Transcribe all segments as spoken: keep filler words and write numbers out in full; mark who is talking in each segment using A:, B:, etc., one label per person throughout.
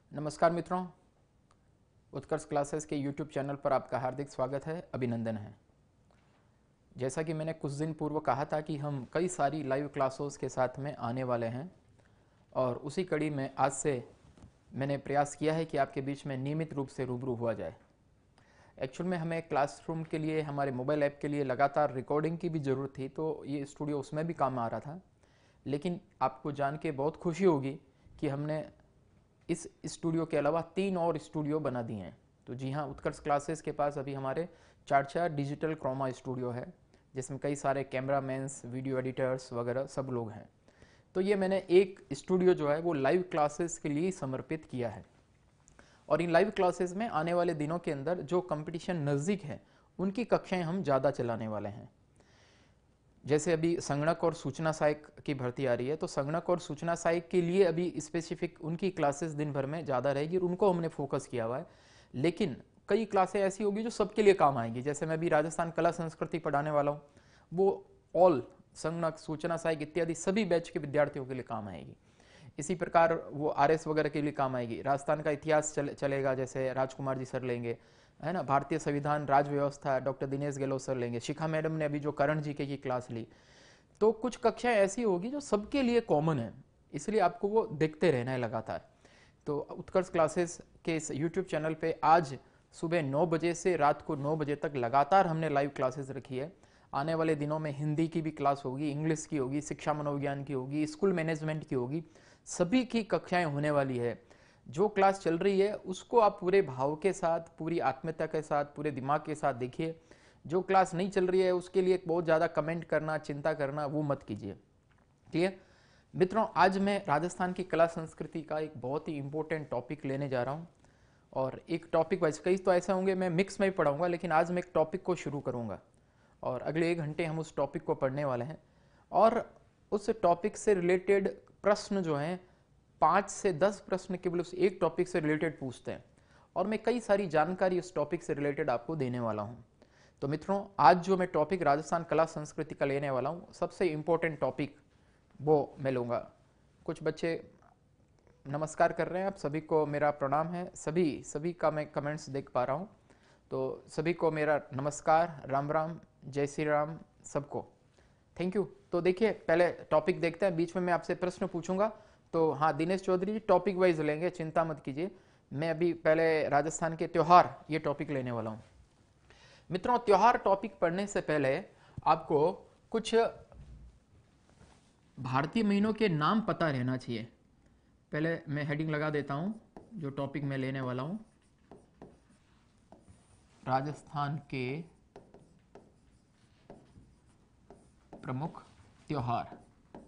A: नमस्कार मित्रों, उत्कर्ष क्लासेस के यूट्यूब चैनल पर आपका हार्दिक स्वागत है, अभिनंदन है। जैसा कि मैंने कुछ दिन पूर्व कहा था कि हम कई सारी लाइव क्लासेस के साथ में आने वाले हैं और उसी कड़ी में आज से मैंने प्रयास किया है कि आपके बीच में नियमित रूप से रूबरू हुआ जाए। एक्चुअल में हमें क्लासरूम के लिए, हमारे मोबाइल ऐप के लिए लगातार रिकॉर्डिंग की भी ज़रूरत थी, तो ये स्टूडियो उसमें भी काम आ रहा था। लेकिन आपको जान के बहुत खुशी होगी कि हमने इस स्टूडियो के अलावा तीन और स्टूडियो बना दिए हैं। तो जी हाँ, उत्कर्ष क्लासेस के पास अभी हमारे चार चार डिजिटल क्रोमा स्टूडियो है, जिसमें कई सारे कैमरामैन्स, वीडियो एडिटर्स वगैरह सब लोग हैं। तो ये मैंने एक स्टूडियो जो है वो लाइव क्लासेस के लिए समर्पित किया है और इन लाइव क्लासेस में आने वाले दिनों के अंदर जो कंपटीशन नज़दीक है उनकी कक्षाएं हम ज़्यादा चलाने वाले हैं। जैसे अभी संगणक और सूचना सहायक की भर्ती आ रही है, तो संगणक और सूचना सहायक के लिए अभी स्पेसिफिक उनकी क्लासेस दिन भर में ज़्यादा रहेगी और उनको हमने फोकस किया हुआ है। लेकिन कई क्लासें ऐसी होगी जो सबके लिए काम आएंगी। जैसे मैं अभी राजस्थान कला संस्कृति पढ़ाने वाला हूँ, वो ऑल संगणक, सूचना सहायक इत्यादि सभी बैच के विद्यार्थियों के लिए काम आएगी। इसी प्रकार वो आर एस वगैरह के लिए काम आएगी। राजस्थान का इतिहास चले, चलेगा, जैसे राजकुमार जी सर लेंगे, है ना। भारतीय संविधान, राज व्यवस्था डॉक्टर दिनेश गेहलोत सर लेंगे। शिखा मैडम ने अभी जो करण जी के की क्लास ली। तो कुछ कक्षाएं ऐसी होगी जो सबके लिए कॉमन है, इसलिए आपको वो देखते रहना है लगातार। तो उत्कर्ष क्लासेस के इस यूट्यूब चैनल पे आज सुबह नौ बजे से रात को नौ बजे तक लगातार हमने लाइव क्लासेस रखी है। आने वाले दिनों में हिंदी की भी क्लास होगी, इंग्लिश की होगी, शिक्षा मनोविज्ञान की होगी, स्कूल मैनेजमेंट की होगी, सभी की कक्षाएं होने वाली है। जो क्लास चल रही है उसको आप पूरे भाव के साथ, पूरी आत्मीयता के साथ, पूरे दिमाग के साथ देखिए। जो क्लास नहीं चल रही है उसके लिए बहुत ज़्यादा कमेंट करना, चिंता करना वो मत कीजिए। ठीक, मित्रों, आज मैं राजस्थान की कला संस्कृति का एक बहुत ही इंपॉर्टेंट टॉपिक लेने जा रहा हूँ और एक टॉपिक वाइज, कई तो ऐसे होंगे मैं मिक्स में ही पढ़ाऊँगा, लेकिन आज मैं एक टॉपिक को शुरू करूँगा और अगले एक घंटे हम उस टॉपिक को पढ़ने वाले हैं। और उस टॉपिक से रिलेटेड प्रश्न जो हैं, पाँच से दस प्रश्न केवल उस एक टॉपिक से रिलेटेड पूछते हैं और मैं कई सारी जानकारी उस टॉपिक से रिलेटेड आपको देने वाला हूँ। तो मित्रों, आज जो मैं टॉपिक राजस्थान कला संस्कृति का लेने वाला हूँ, सबसे इम्पोर्टेंट टॉपिक वो मैं लूँगा। कुछ बच्चे नमस्कार कर रहे हैं, आप सभी को मेरा प्रणाम है। सभी सभी का मैं कमेंट्स देख पा रहा हूँ, तो सभी को मेरा नमस्कार, राम राम, जय श्री राम, सबको थैंक यू। तो देखिए, पहले टॉपिक देखते हैं, बीच में मैं आपसे प्रश्न पूछूंगा। तो हाँ, दिनेश चौधरी जी टॉपिक वाइज लेंगे, चिंता मत कीजिए। मैं अभी पहले राजस्थान के त्योहार ये टॉपिक लेने वाला हूँ। मित्रों, त्योहार टॉपिक पढ़ने से पहले आपको कुछ भारतीय महीनों के नाम पता रहना चाहिए। पहले मैं हेडिंग लगा देता हूं, जो टॉपिक मैं लेने वाला हूं, राजस्थान के प्रमुख त्योहार।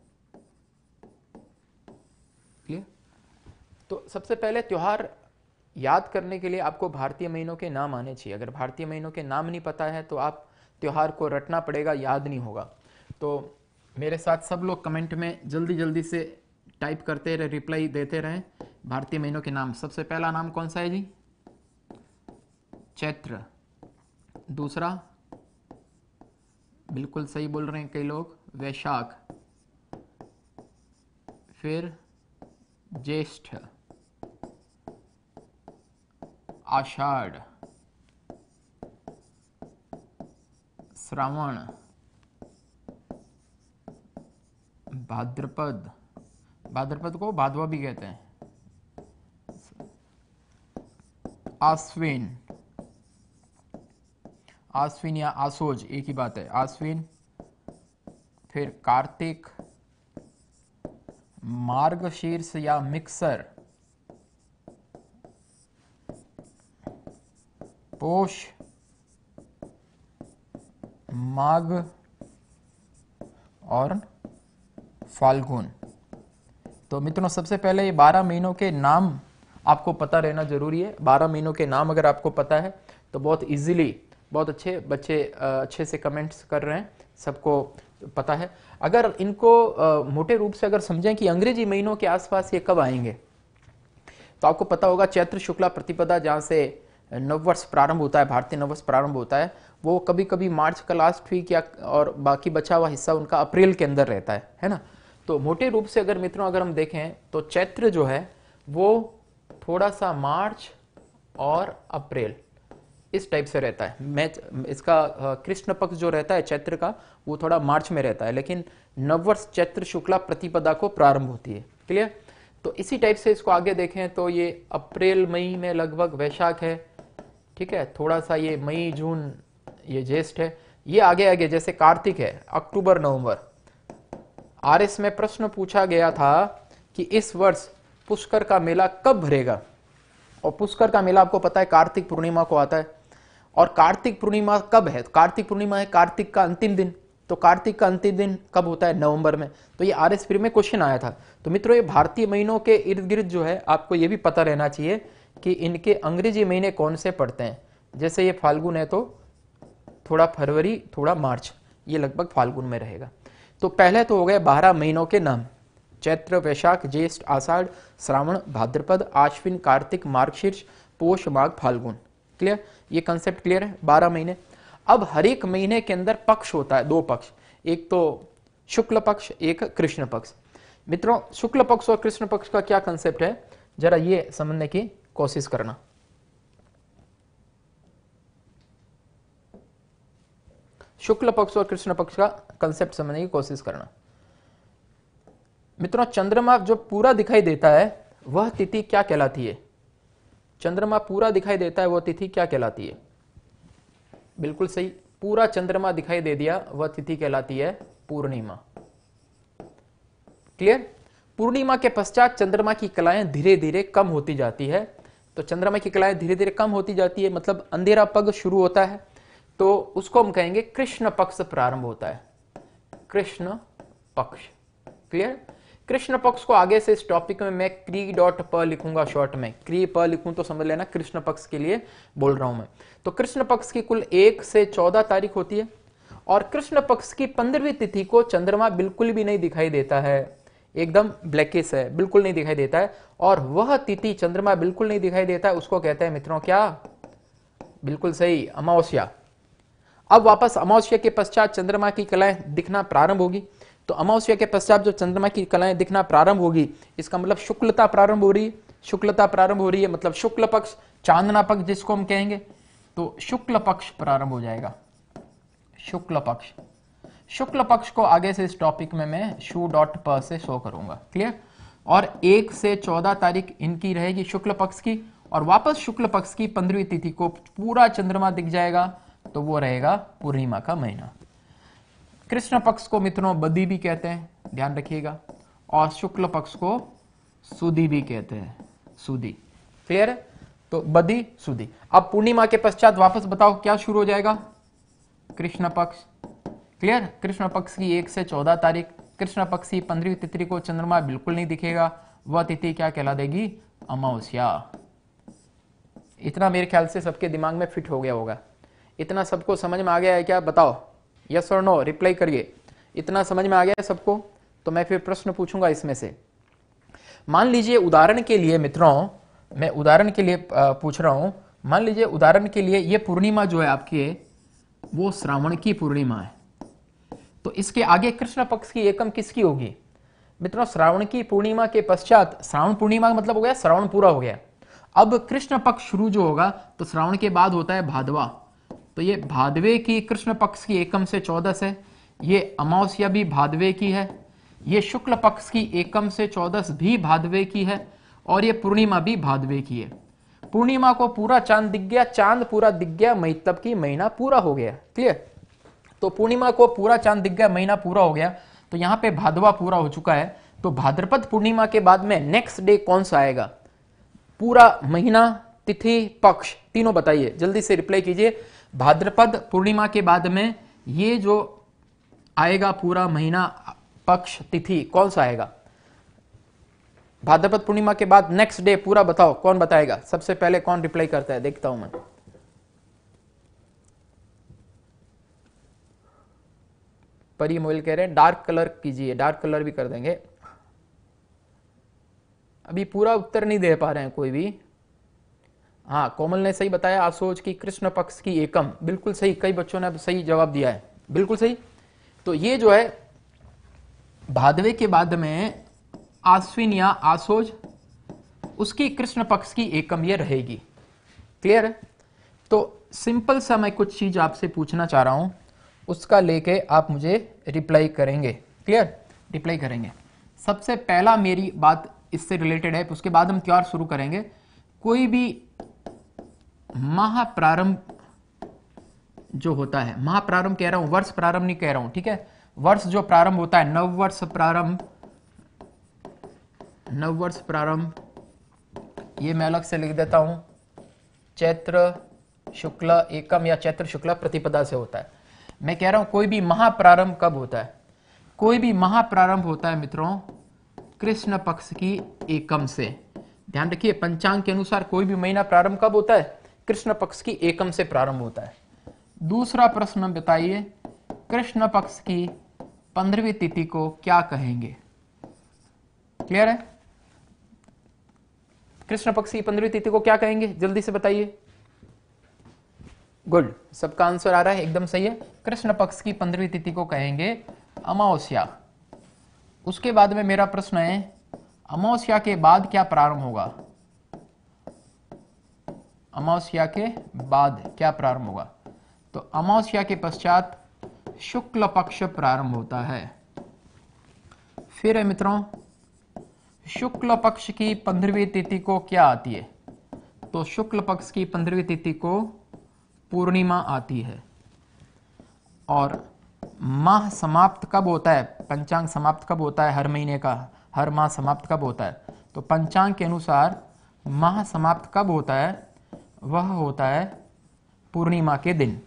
A: क्लियर? तो सबसे पहले त्योहार याद करने के लिए आपको भारतीय महीनों के नाम आने चाहिए। अगर भारतीय महीनों के नाम नहीं पता है तो आप त्योहार को रटना पड़ेगा, याद नहीं होगा। तो मेरे साथ सब लोग कमेंट में जल्दी जल्दी से टाइप करते रहे, रिप्लाई देते रहें। भारतीय महीनों के नाम, सबसे पहला नाम कौन सा है जी? चैत्र। दूसरा, बिल्कुल सही बोल रहे हैं कई लोग, वैशाख। फिर ज्येष्ठ, आषाढ़, श्रावण, भाद्रपद, भाद्रपद को भादवा भी कहते हैं, आश्विन, आश्विन या आसोज एक ही बात है, आश्विन। फिर कार्तिक, मार्गशीर्ष या मिक्सर, पोष, माघ और फाल्गुन। तो मित्रों, सबसे पहले ये बारह महीनों के नाम आपको पता रहना जरूरी है। बारह महीनों के नाम अगर आपको पता है तो बहुत इजीली, बहुत अच्छे बच्चे अच्छे से कमेंट्स कर रहे हैं, सबको पता है। अगर इनको आ, मोटे रूप से अगर समझें कि अंग्रेजी महीनों के आसपास ये कब आएंगे, तो आपको पता होगा चैत्र शुक्ला प्रतिपदा, जहाँ से नववर्ष प्रारंभ होता है, भारतीय नववर्ष प्रारंभ होता है, वो कभी कभी मार्च का लास्ट वीक या और बाकी बचा हुआ हिस्सा उनका अप्रैल के अंदर रहता है है ना। तो मोटे रूप से अगर मित्रों अगर हम देखें तो चैत्र जो है वो थोड़ा सा मार्च और अप्रैल, इस टाइप से रहता है। मैच इसका कृष्ण पक्ष जो रहता है चैत्र का, वो थोड़ा मार्च में रहता है, लेकिन नववर्ष चैत्र शुक्ला प्रतिपदा को प्रारंभ होती है। क्लियर? तो इसी टाइप से इसको आगे देखें तो ये अप्रैल मई में लगभग वैशाख है, ठीक है, थोड़ा सा ये मई जून ये ज्येष्ठ है, ये आगे आगे जैसे कार्तिक है अक्टूबर नवंबर। आरएस में प्रश्न पूछा गया था कि इस वर्ष पुष्कर का मेला कब भरेगा, और पुष्कर का मेला आपको पता है कार्तिक पूर्णिमा को आता है, और कार्तिक पूर्णिमा कब है? कार्तिक पूर्णिमा है कार्तिक का अंतिम दिन, तो कार्तिक का अंतिम दिन कब होता है? नवंबर में। तो ये आरएस प्री में क्वेश्चन आया था। तो मित्रों ये भारतीय महीनों के इर्द गिर्द जो है आपको ये भी पता रहना चाहिए कि इनके अंग्रेजी महीने कौन से पड़ते हैं। जैसे ये फाल्गुन है तो थोड़ा फरवरी, थोड़ा मार्च, ये लगभग फाल्गुन में रहेगा। तो पहले तो हो गए बारह महीनों के नाम, चैत्र वैशाख ज्येष्ठ आषाढ़ श्रावण भाद्रपद आश्विन कार्तिक मार्गशीर्ष पोष माघ फाल्गुन। क्लियर? ये कंसेप्ट क्लियर है? बारह महीने। अब हर एक महीने के अंदर पक्ष होता है, दो पक्ष, एक तो शुक्ल पक्ष एक कृष्ण पक्ष। मित्रों शुक्ल पक्ष और कृष्ण पक्ष का क्या कंसेप्ट है जरा ये समझने की कोशिश करना। शुक्ल पक्ष और कृष्ण पक्ष का कंसेप्ट समझने की कोशिश करना। मित्रों चंद्रमा जो पूरा दिखाई देता है वह तिथि क्या कहलाती है? चंद्रमा पूरा दिखाई देता है वह तिथि क्या कहलाती है? बिल्कुल सही, पूरा चंद्रमा दिखाई दे दिया वह तिथि कहलाती है पूर्णिमा। क्लियर? पूर्णिमा के पश्चात चंद्रमा की कलाएं धीरे धीरे कम होती जाती है। तो चंद्रमा की कलाएं धीरे धीरे कम होती जाती है मतलब अंधेरा पग शुरू होता है, तो उसको हम कहेंगे कृष्ण पक्ष प्रारंभ होता है, कृष्ण पक्ष। क्लियर? कृष्ण पक्ष को आगे से इस टॉपिक में मैं क्री डॉट प लिखूंगा, शॉर्ट में क्री प लिखूं तो समझ लेना कृष्ण पक्ष के लिए बोल रहा हूं मैं। तो कृष्ण पक्ष की कुल एक से चौदह तारीख होती है, और कृष्ण पक्ष की पंद्रहवीं तिथि को चंद्रमा बिल्कुल भी नहीं दिखाई देता है, एकदम ब्लैकिश है, बिल्कुल नहीं दिखाई देता है। और वह तिथि चंद्रमा बिल्कुल नहीं दिखाई देता है उसको कहते हैं मित्रों क्या? बिल्कुल सही, अमावस्या। अब वापस अमावस्या के पश्चात चंद्रमा की कलाएं दिखना प्रारंभ होगी। तो अमावस्या के पश्चात जो चंद्रमा की कलाएं दिखना प्रारंभ होगी इसका मतलब शुक्लता प्रारंभ हो रही है, शुक्लता प्रारंभ हो रही है मतलब शुक्ल पक्ष, चांदना पक्ष जिसको हम कहेंगे, तो शुक्ल पक्ष प्रारंभ हो जाएगा, शुक्ल पक्ष। शुक्ल पक्ष को आगे से इस टॉपिक में मैं शू डॉट प से शो करूंगा। क्लियर? और एक से चौदह तारीख इनकी रहेगी शुक्ल पक्ष की, और वापस शुक्ल पक्ष की पंद्रहवीं तिथि को पूरा चंद्रमा दिख जाएगा, तो वो रहेगा पूर्णिमा का महीना। कृष्ण पक्ष को मित्रों बदी भी कहते हैं, ध्यान रखिएगा, और शुक्ल पक्ष को सुदी भी कहते हैं, सुदी। क्लियर है? तो बदी सुदी। अब पूर्णिमा के पश्चात वापस बताओ क्या शुरू हो जाएगा? कृष्ण पक्ष। क्लियर? कृष्ण पक्ष की एक से चौदह तारीख, कृष्ण पक्ष की पंद्रहवीं तिथि को चंद्रमा बिल्कुल नहीं दिखेगा, वह तिथि क्या कहला देगी? अमावस्या। इतना मेरे ख्याल से सबके दिमाग में फिट हो गया होगा। इतना सबको समझ में आ गया है क्या? बताओ यस और नो, रिप्लाई करिए। इतना समझ में आ गया है सबको? तो मैं फिर प्रश्न पूछूंगा इसमें से। मान लीजिए उदाहरण के लिए मित्रों, मैं उदाहरण के लिए पूछ रहा हूं, मान लीजिए उदाहरण के लिए ये पूर्णिमा जो है आपकी वो श्रावण की पूर्णिमा है, तो इसके आगे कृष्ण पक्ष की एकम किसकी होगी? मित्रों श्रावण की पूर्णिमा के पश्चात, श्रावण पूर्णिमा मतलब हो गया श्रावण पूरा हो गया, अब कृष्ण पक्ष शुरू जो होगा तो श्रावण के बाद होता है भादवा, तो ये भादवे की कृष्ण पक्ष की एकम से चौदस है, ये अमावस्या भी भादवे की है, ये शुक्ल पक्ष की एकम से चौदस भी भादवे की है, और ये पूर्णिमा भी भादवे की है। पूर्णिमा को पूरा चांद दिख गया, चांद पूरा दिख गया, मतलब की महीना पूरा हो गया। क्लियर? तो पूर्णिमा को पूरा चांद दिख गया, महीना पूरा हो गया, तो यहां पे भादवा पूरा हो चुका है। तो भाद्रपद पूर्णिमा के बाद में नेक्स्ट डे कौन सा आएगा? पूरा महीना, तिथि, पक्ष, तीनों बताइए, जल्दी से रिप्लाई कीजिए। भाद्रपद पूर्णिमा के बाद में ये जो आएगा पूरा महीना, पक्ष, तिथि, कौन सा आएगा? भाद्रपद पूर्णिमा के बाद नेक्स्ट डे पूरा बताओ, कौन बताएगा? सबसे पहले कौन रिप्लाई करता है, देखता हूं मैं। परी मोइल कह रहे हैं डार्क कलर कीजिए, डार्क कलर भी कर देंगे। अभी पूरा उत्तर नहीं दे पा रहे हैं कोई भी। हाँ, कोमल ने सही बताया, आसोज की कृष्ण पक्ष की एकम, बिल्कुल सही, कई बच्चों ने सही जवाब दिया है, बिल्कुल सही। तो ये जो है भादवे के बाद में आश्विन या आसोज, उसकी कृष्ण पक्ष की एकम ये रहेगी। क्लियर है? तो सिंपल सा मैं कुछ चीज आपसे पूछना चाह रहा हूं, उसका लेके आप मुझे रिप्लाई करेंगे। क्लियर? रिप्लाई करेंगे। सबसे पहला मेरी बात इससे रिलेटेड है, उसके बाद हम त्योहार शुरू करेंगे। कोई भी महाप्रारंभ जो होता है, महाप्रारंभ कह रहा हूं, वर्ष प्रारंभ नहीं कह रहा हूं, ठीक है? वर्ष जो प्रारंभ होता है, नववर्ष प्रारंभ, नववर्ष प्रारंभ, ये मैं अलग से लिख देता हूं, चैत्र शुक्ल एकम या चैत्र शुक्ल प्रतिपदा से होता है। मैं कह रहा हूं कोई भी महाप्रारंभ कब होता है? कोई भी महाप्रारंभ होता है मित्रों कृष्ण पक्ष की एकम से। ध्यान रखिए, पंचांग के अनुसार कोई भी महीना प्रारंभ कब होता है? कृष्ण पक्ष की एकम से प्रारंभ होता है। दूसरा प्रश्न बताइए, कृष्ण पक्ष की पंद्रहवीं तिथि को क्या कहेंगे? क्लियर है? कृष्ण पक्ष की पंद्रहवीं तिथि को क्या कहेंगे? जल्दी से बताइए। गुड, सबका आंसर आ रहा है, एकदम सही है। कृष्ण पक्ष की पंद्रहवीं तिथि को कहेंगे अमावस्या। उसके बाद में मेरा प्रश्न है, अमावस्या के बाद क्या प्रारंभ होगा? अमावस्या के बाद क्या प्रारंभ होगा? तो अमावस्या के पश्चात शुक्ल पक्ष प्रारंभ होता है। फिर है मित्रों, शुक्ल पक्ष की पंद्रहवीं तिथि को क्या आती है? तो शुक्ल पक्ष की पंद्रहवीं तिथि को पूर्णिमा आती है। और माह समाप्त कब होता है? पंचांग समाप्त कब होता है? हर महीने का, हर माह समाप्त कब होता है? तो पंचांग के अनुसार माह समाप्त कब होता है? वह होता है पूर्णिमा के दिन।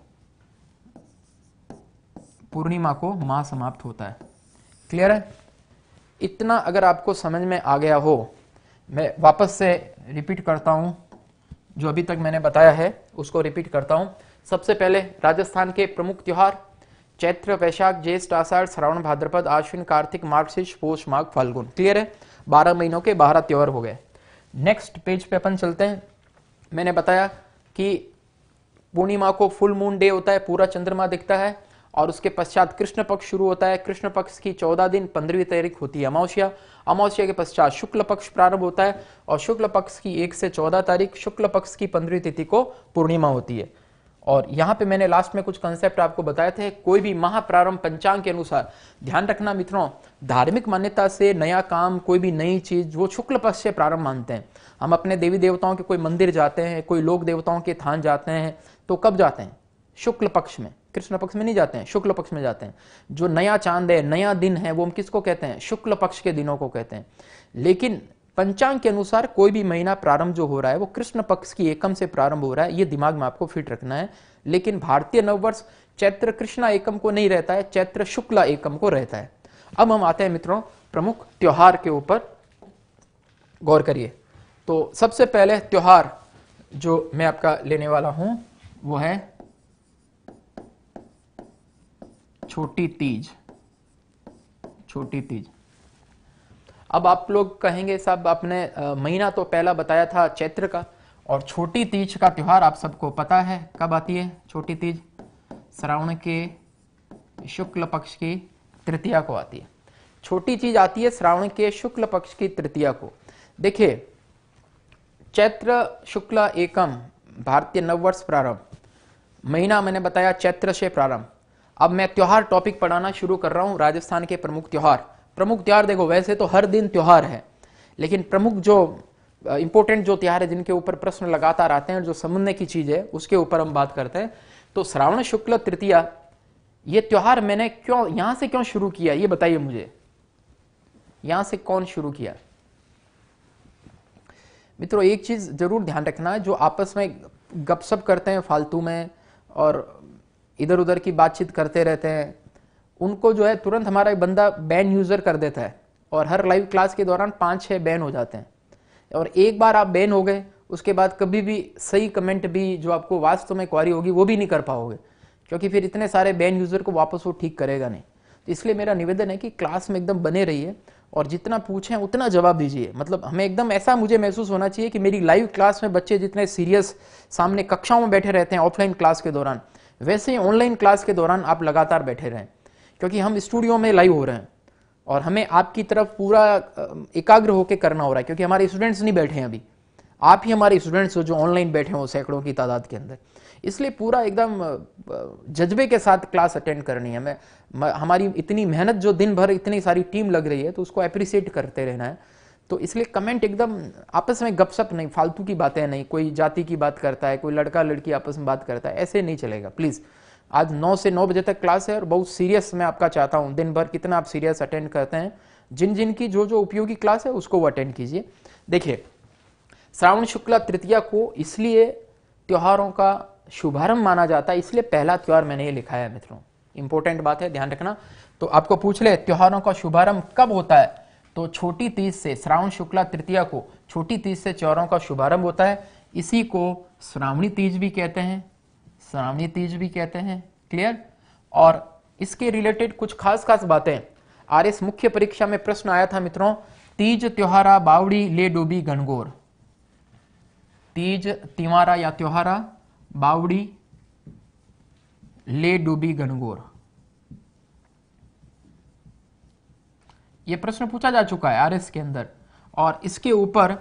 A: पूर्णिमा को माह समाप्त होता है। क्लियर है? इतना अगर आपको समझ में आ गया हो, मैं वापस से रिपीट करता हूं, जो अभी तक मैंने बताया है उसको रिपीट करता हूं। सबसे पहले राजस्थान के प्रमुख त्योहार चैत्र, वैशाख, ज्येष्ठ, आषाढ़, श्रावण, भाद्रपद, आश्विन, कार्तिक, मार्गशीर्ष, पौष, माघ, फाल्गुन। क्लियर है? बारह महीनों के बारह त्योहार हो गए। नेक्स्ट पेज पे अपन चलते हैं। मैंने बताया कि पूर्णिमा को फुल मून डे होता है, पूरा चंद्रमा दिखता है, और उसके पश्चात कृष्ण पक्ष शुरू होता है। कृष्ण पक्ष की चौदह दिन पंद्रहवीं तारीख होती है अमावस्या। अमावस्या के पश्चात शुक्ल पक्ष प्रारंभ होता है, और शुक्ल पक्ष की एक से चौदह तारीख शुक्ल पक्ष की पंद्रहवीं तिथि को पूर्णिमा होती है। और यहाँ पे मैंने लास्ट में कुछ कंसेप्ट आपको बताए थे। कोई भी महाप्रारंभ पंचांग के अनुसार, ध्यान रखना मित्रों, धार्मिक मान्यता से नया काम, कोई भी नई चीज वो शुक्ल पक्ष से प्रारंभ मानते हैं। हम अपने देवी देवताओं के कोई मंदिर जाते हैं, कोई लोक देवताओं के थान जाते हैं, तो कब जाते हैं? शुक्ल पक्ष में, कृष्ण पक्ष में नहीं जाते हैं, शुक्ल पक्ष में जाते हैं। जो नया चांद है, नया दिन है, वो हम किसको कहते हैं? शुक्ल पक्ष के दिनों को कहते हैं। लेकिन पंचांग के अनुसार कोई भी महीना प्रारंभ जो हो रहा है वो कृष्ण पक्ष की एकम से प्रारंभ हो रहा है, ये दिमाग में आपको फिट रखना है। लेकिन भारतीय नववर्ष चैत्र कृष्णा एकम को नहीं रहता है, चैत्र शुक्ला एकम को रहता है। अब हम आते हैं मित्रों प्रमुख त्योहार के ऊपर, गौर करिए। तो सबसे पहले त्योहार जो मैं आपका लेने वाला हूं वो है छोटी तीज। छोटी तीज। अब आप लोग कहेंगे साहब आपने महीना तो पहला बताया था चैत्र का, और छोटी तीज का त्योहार आप सबको पता है कब आती है? छोटी तीज श्रावण के शुक्ल पक्ष की तृतीया को आती है। छोटी तीज आती है श्रावण के शुक्ल पक्ष की तृतीया को। देखिए, चैत्र शुक्ल एकम भारतीय नववर्ष प्रारंभ, महीना मैंने बताया चैत्र से प्रारंभ। अब मैं त्योहार टॉपिक पढ़ाना शुरू कर रहा हूं, राजस्थान के प्रमुख त्योहार। प्रमुख त्योहार देखो, वैसे तो हर दिन त्योहार है, लेकिन प्रमुख जो इंपॉर्टेंट जो त्योहार है जिनके ऊपर प्रश्न लगातार आते हैं, जो समझने की चीज है उसके ऊपर हम बात करते हैं। तो श्रावण शुक्ल तृतीया, ये त्योहार मैंने क्यों यहां से क्यों शुरू किया, ये बताइए मुझे। यहां से कौन शुरू किया? मित्रों एक चीज जरूर ध्यान रखना है, जो आपस में गपशप करते हैं फालतू में और इधर उधर की बातचीत करते रहते हैं, उनको जो है तुरंत हमारा एक बंदा बैन यूजर कर देता है, और हर लाइव क्लास के दौरान पांच छह बैन हो जाते हैं। और एक बार आप बैन हो गए, उसके बाद कभी भी सही कमेंट भी जो आपको वास्तव में क्वारी होगी वो भी नहीं कर पाओगे, क्योंकि फिर इतने सारे बैन यूजर को वापस वो ठीक करेगा नहीं। तो इसलिए मेरा निवेदन है कि क्लास में एकदम बने रहिए और जितना पूछें उतना जवाब दीजिए। मतलब हमें एकदम ऐसा मुझे महसूस होना चाहिए कि मेरी लाइव क्लास में बच्चे जितने सीरियस सामने कक्षाओं में बैठे रहते हैं ऑफलाइन क्लास के दौरान, वैसे ही ऑनलाइन क्लास के दौरान आप लगातार बैठे रहें, क्योंकि हम स्टूडियो में लाइव हो रहे हैं। और हमें आपकी तरफ पूरा एकाग्र होकर करना हो रहा है, क्योंकि हमारे स्टूडेंट्स नहीं बैठे हैं अभी, आप ही हमारे स्टूडेंट्स हो जो ऑनलाइन बैठे हो सैकड़ों की तादाद के अंदर। इसलिए पूरा एकदम जज्बे के साथ क्लास अटेंड करनी है। मैं हमारी इतनी मेहनत जो दिन भर इतनी सारी टीम लग रही है, तो उसको अप्रिशिएट करते रहना है। तो इसलिए कमेंट एकदम आपस में गपशप नहीं, फालतू की बातें नहीं, कोई जाति की बात करता है, कोई लड़का लड़की आपस में बात करता है, ऐसे नहीं चलेगा प्लीज़। आज नौ से नौ बजे तक क्लास है और बहुत सीरियस मैं आपका चाहता हूँ, दिन भर कितना आप सीरियस अटेंड करते हैं, जिन जिन की जो जो उपयोगी क्लास है उसको वो अटेंड कीजिए। देखिए, श्रावण शुक्ला तृतीया को इसलिए त्योहारों का शुभारंभ माना जाता है, इसलिए पहला त्योहार मैंने ये लिखा है मित्रों, इंपॉर्टेंट बात है, ध्यान रखना। तो आपको पूछ ले त्योहारों का शुभारंभ कब होता है, तो छोटी तीज से, श्रावण शुक्ला तृतीया को छोटी तीज से त्योहारों का शुभारंभ होता है। इसी को श्रावणी तीज भी कहते हैं, श्रावणी तीज भी कहते हैं, क्लियर। और इसके रिलेटेड कुछ खास खास बातें आरएस मुख्य परीक्षा में प्रश्न आया था मित्रों, तीज त्योहारा बावड़ी ले डूबी गणगौर, तीज तिवारा या त्योहारा बावड़ी ले डूबी गणगौर, यह प्रश्न पूछा जा चुका है आरएस के अंदर। और इसके ऊपर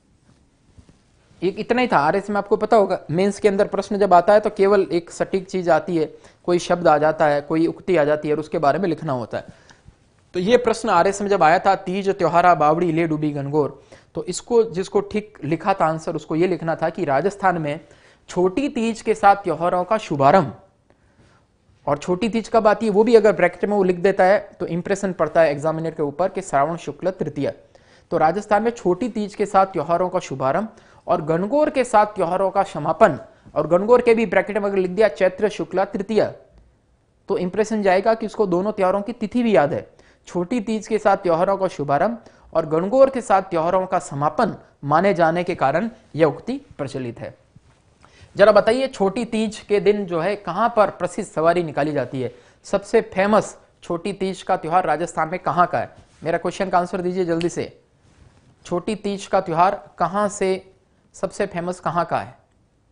A: एक इतना ही था आरएस में, आपको पता होगा मेंस के अंदर प्रश्न जब आता है तो केवल एक सटीक चीज आती है, कोई शब्द आ जाता है, कोई उक्ति आ जाती है और उसके बारे में लिखना होता है। तो ये प्रश्न आरएस में जब आया था, तीज त्योहारा बावड़ी ले डूबी गणगौर, तो इसको जिसको ठीक लिखा था आंसर, उसको ये लिखना था कि राजस्थान में छोटी तीज के साथ त्योहारों का शुभारंभ, और छोटी तीज कब आती है वो भी अगर ब्रैकेट में वो लिख देता है तो इंप्रेशन पड़ता है एग्जामिनर के ऊपर कि श्रावण शुक्ल तृतीया। तो राजस्थान में छोटी तीज के साथ त्योहारों का शुभारंभ और गणगौर के साथ त्योहारों का समापन, और गणगौर के भी ब्रैकेट में अगर लिख दिया चैत्र शुक्ला तृतीया, तो इंप्रेशन जाएगा कि उसको दोनों त्योहारों की तिथि भी याद है। छोटी तीज के साथ त्योहारों का शुभारंभ और गणगौर के साथ त्योहारों का समापन माने जाने के कारण यह उक्ति प्रचलित है। जरा बताइए, छोटी तीज के दिन जो है कहां पर प्रसिद्ध सवारी निकाली जाती है, सबसे फेमस छोटी तीज का त्योहार राजस्थान में कहां का है? मेरा क्वेश्चन का आंसर दीजिए जल्दी से। छोटी तीज का त्योहार कहां से सबसे फेमस कहां का है?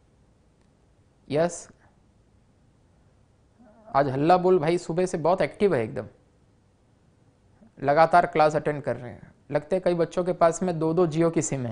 A: यस, आज हल्ला बोल भाई सुबह से बहुत एक्टिव है, एकदम लगातार क्लास अटेंड कर रहे हैं। लगते हैं कई बच्चों के पास में दो दो जियो की सिम है।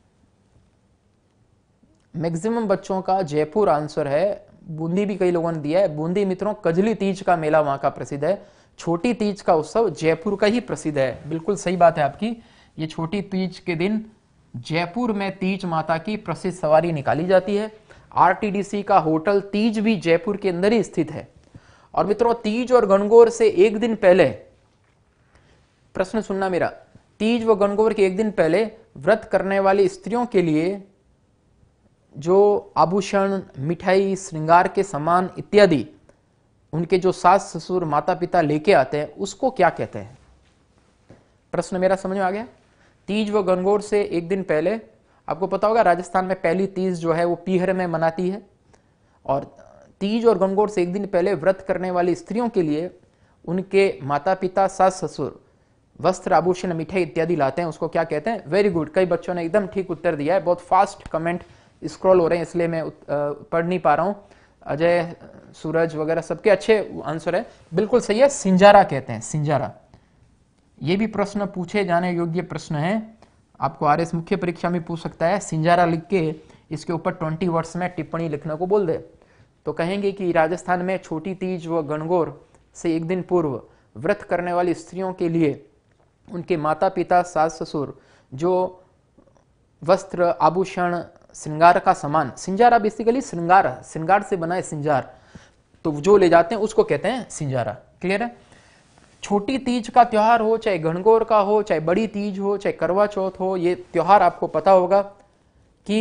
A: मैक्सिमम बच्चों का जयपुर आंसर है, बूंदी भी कई लोगों ने दिया है। बूंदी मित्रों कजली तीज का मेला वहां का प्रसिद्ध है, छोटी तीज का उत्सव जयपुर का ही प्रसिद्ध है। बिल्कुल सही बात है आपकी, ये छोटी तीज के दिन जयपुर में तीज माता की प्रसिद्ध सवारी निकाली जाती है। आरटीडीसी का होटल तीज भी जयपुर के अंदर ही स्थित है। और मित्रों, तीज और गणगौर से एक दिन पहले, प्रश्न सुनना मेरा, तीज व गणगौर के एक दिन पहले व्रत करने वाली स्त्रियों के लिए जो आभूषण, मिठाई, श्रृंगार के सामान इत्यादि उनके जो सास ससुर माता पिता लेके आते हैं उसको क्या कहते हैं? प्रश्न मेरा समझ में आ गया? तीज व गणगौर से एक दिन पहले, आपको पता होगा राजस्थान में पहली तीज जो है वो पीहर में मनाती है, और तीज और गणगौर से एक दिन पहले व्रत करने वाली स्त्रियों के लिए उनके माता पिता, सास ससुर वस्त्र, आभूषण, मिठाई इत्यादि लाते हैं, उसको क्या कहते हैं? वेरी गुड, कई बच्चों ने एकदम ठीक उत्तर दिया है। बहुत फास्ट कमेंट स्क्रॉल हो रहे हैं इसलिए मैं पढ़ नहीं पा रहा हूं। अजय, सूरज वगैरह सबके अच्छे आंसर है, बिल्कुल सही है, सिंजारा कहते हैं, सिंजारा। ये भी प्रश्न पूछे जाने योग्य प्रश्न है, आपको आरएस मुख्य परीक्षा में पूछ सकता है। सिंजारा लिख के इसके ऊपर ट्वेंटी वर्ड्स में टिप्पणी लिखने को बोल दे, तो कहेंगे कि राजस्थान में छोटी तीज व गणगौर से एक दिन पूर्व व्रत करने वाली स्त्रियों के लिए उनके माता पिता, सास ससुर जो वस्त्र, आभूषण, श्रृंगार का सामान, सिंजारा बेसिकली श्रृंगार, श्रृंगार से बना है सिंजार, तो जो ले जाते हैं उसको कहते हैं सिंजारा। क्लियर है? छोटी तीज का त्योहार हो, चाहे गणगौर का हो, चाहे बड़ी तीज हो, चाहे करवा चौथ हो, ये त्योहार आपको पता होगा कि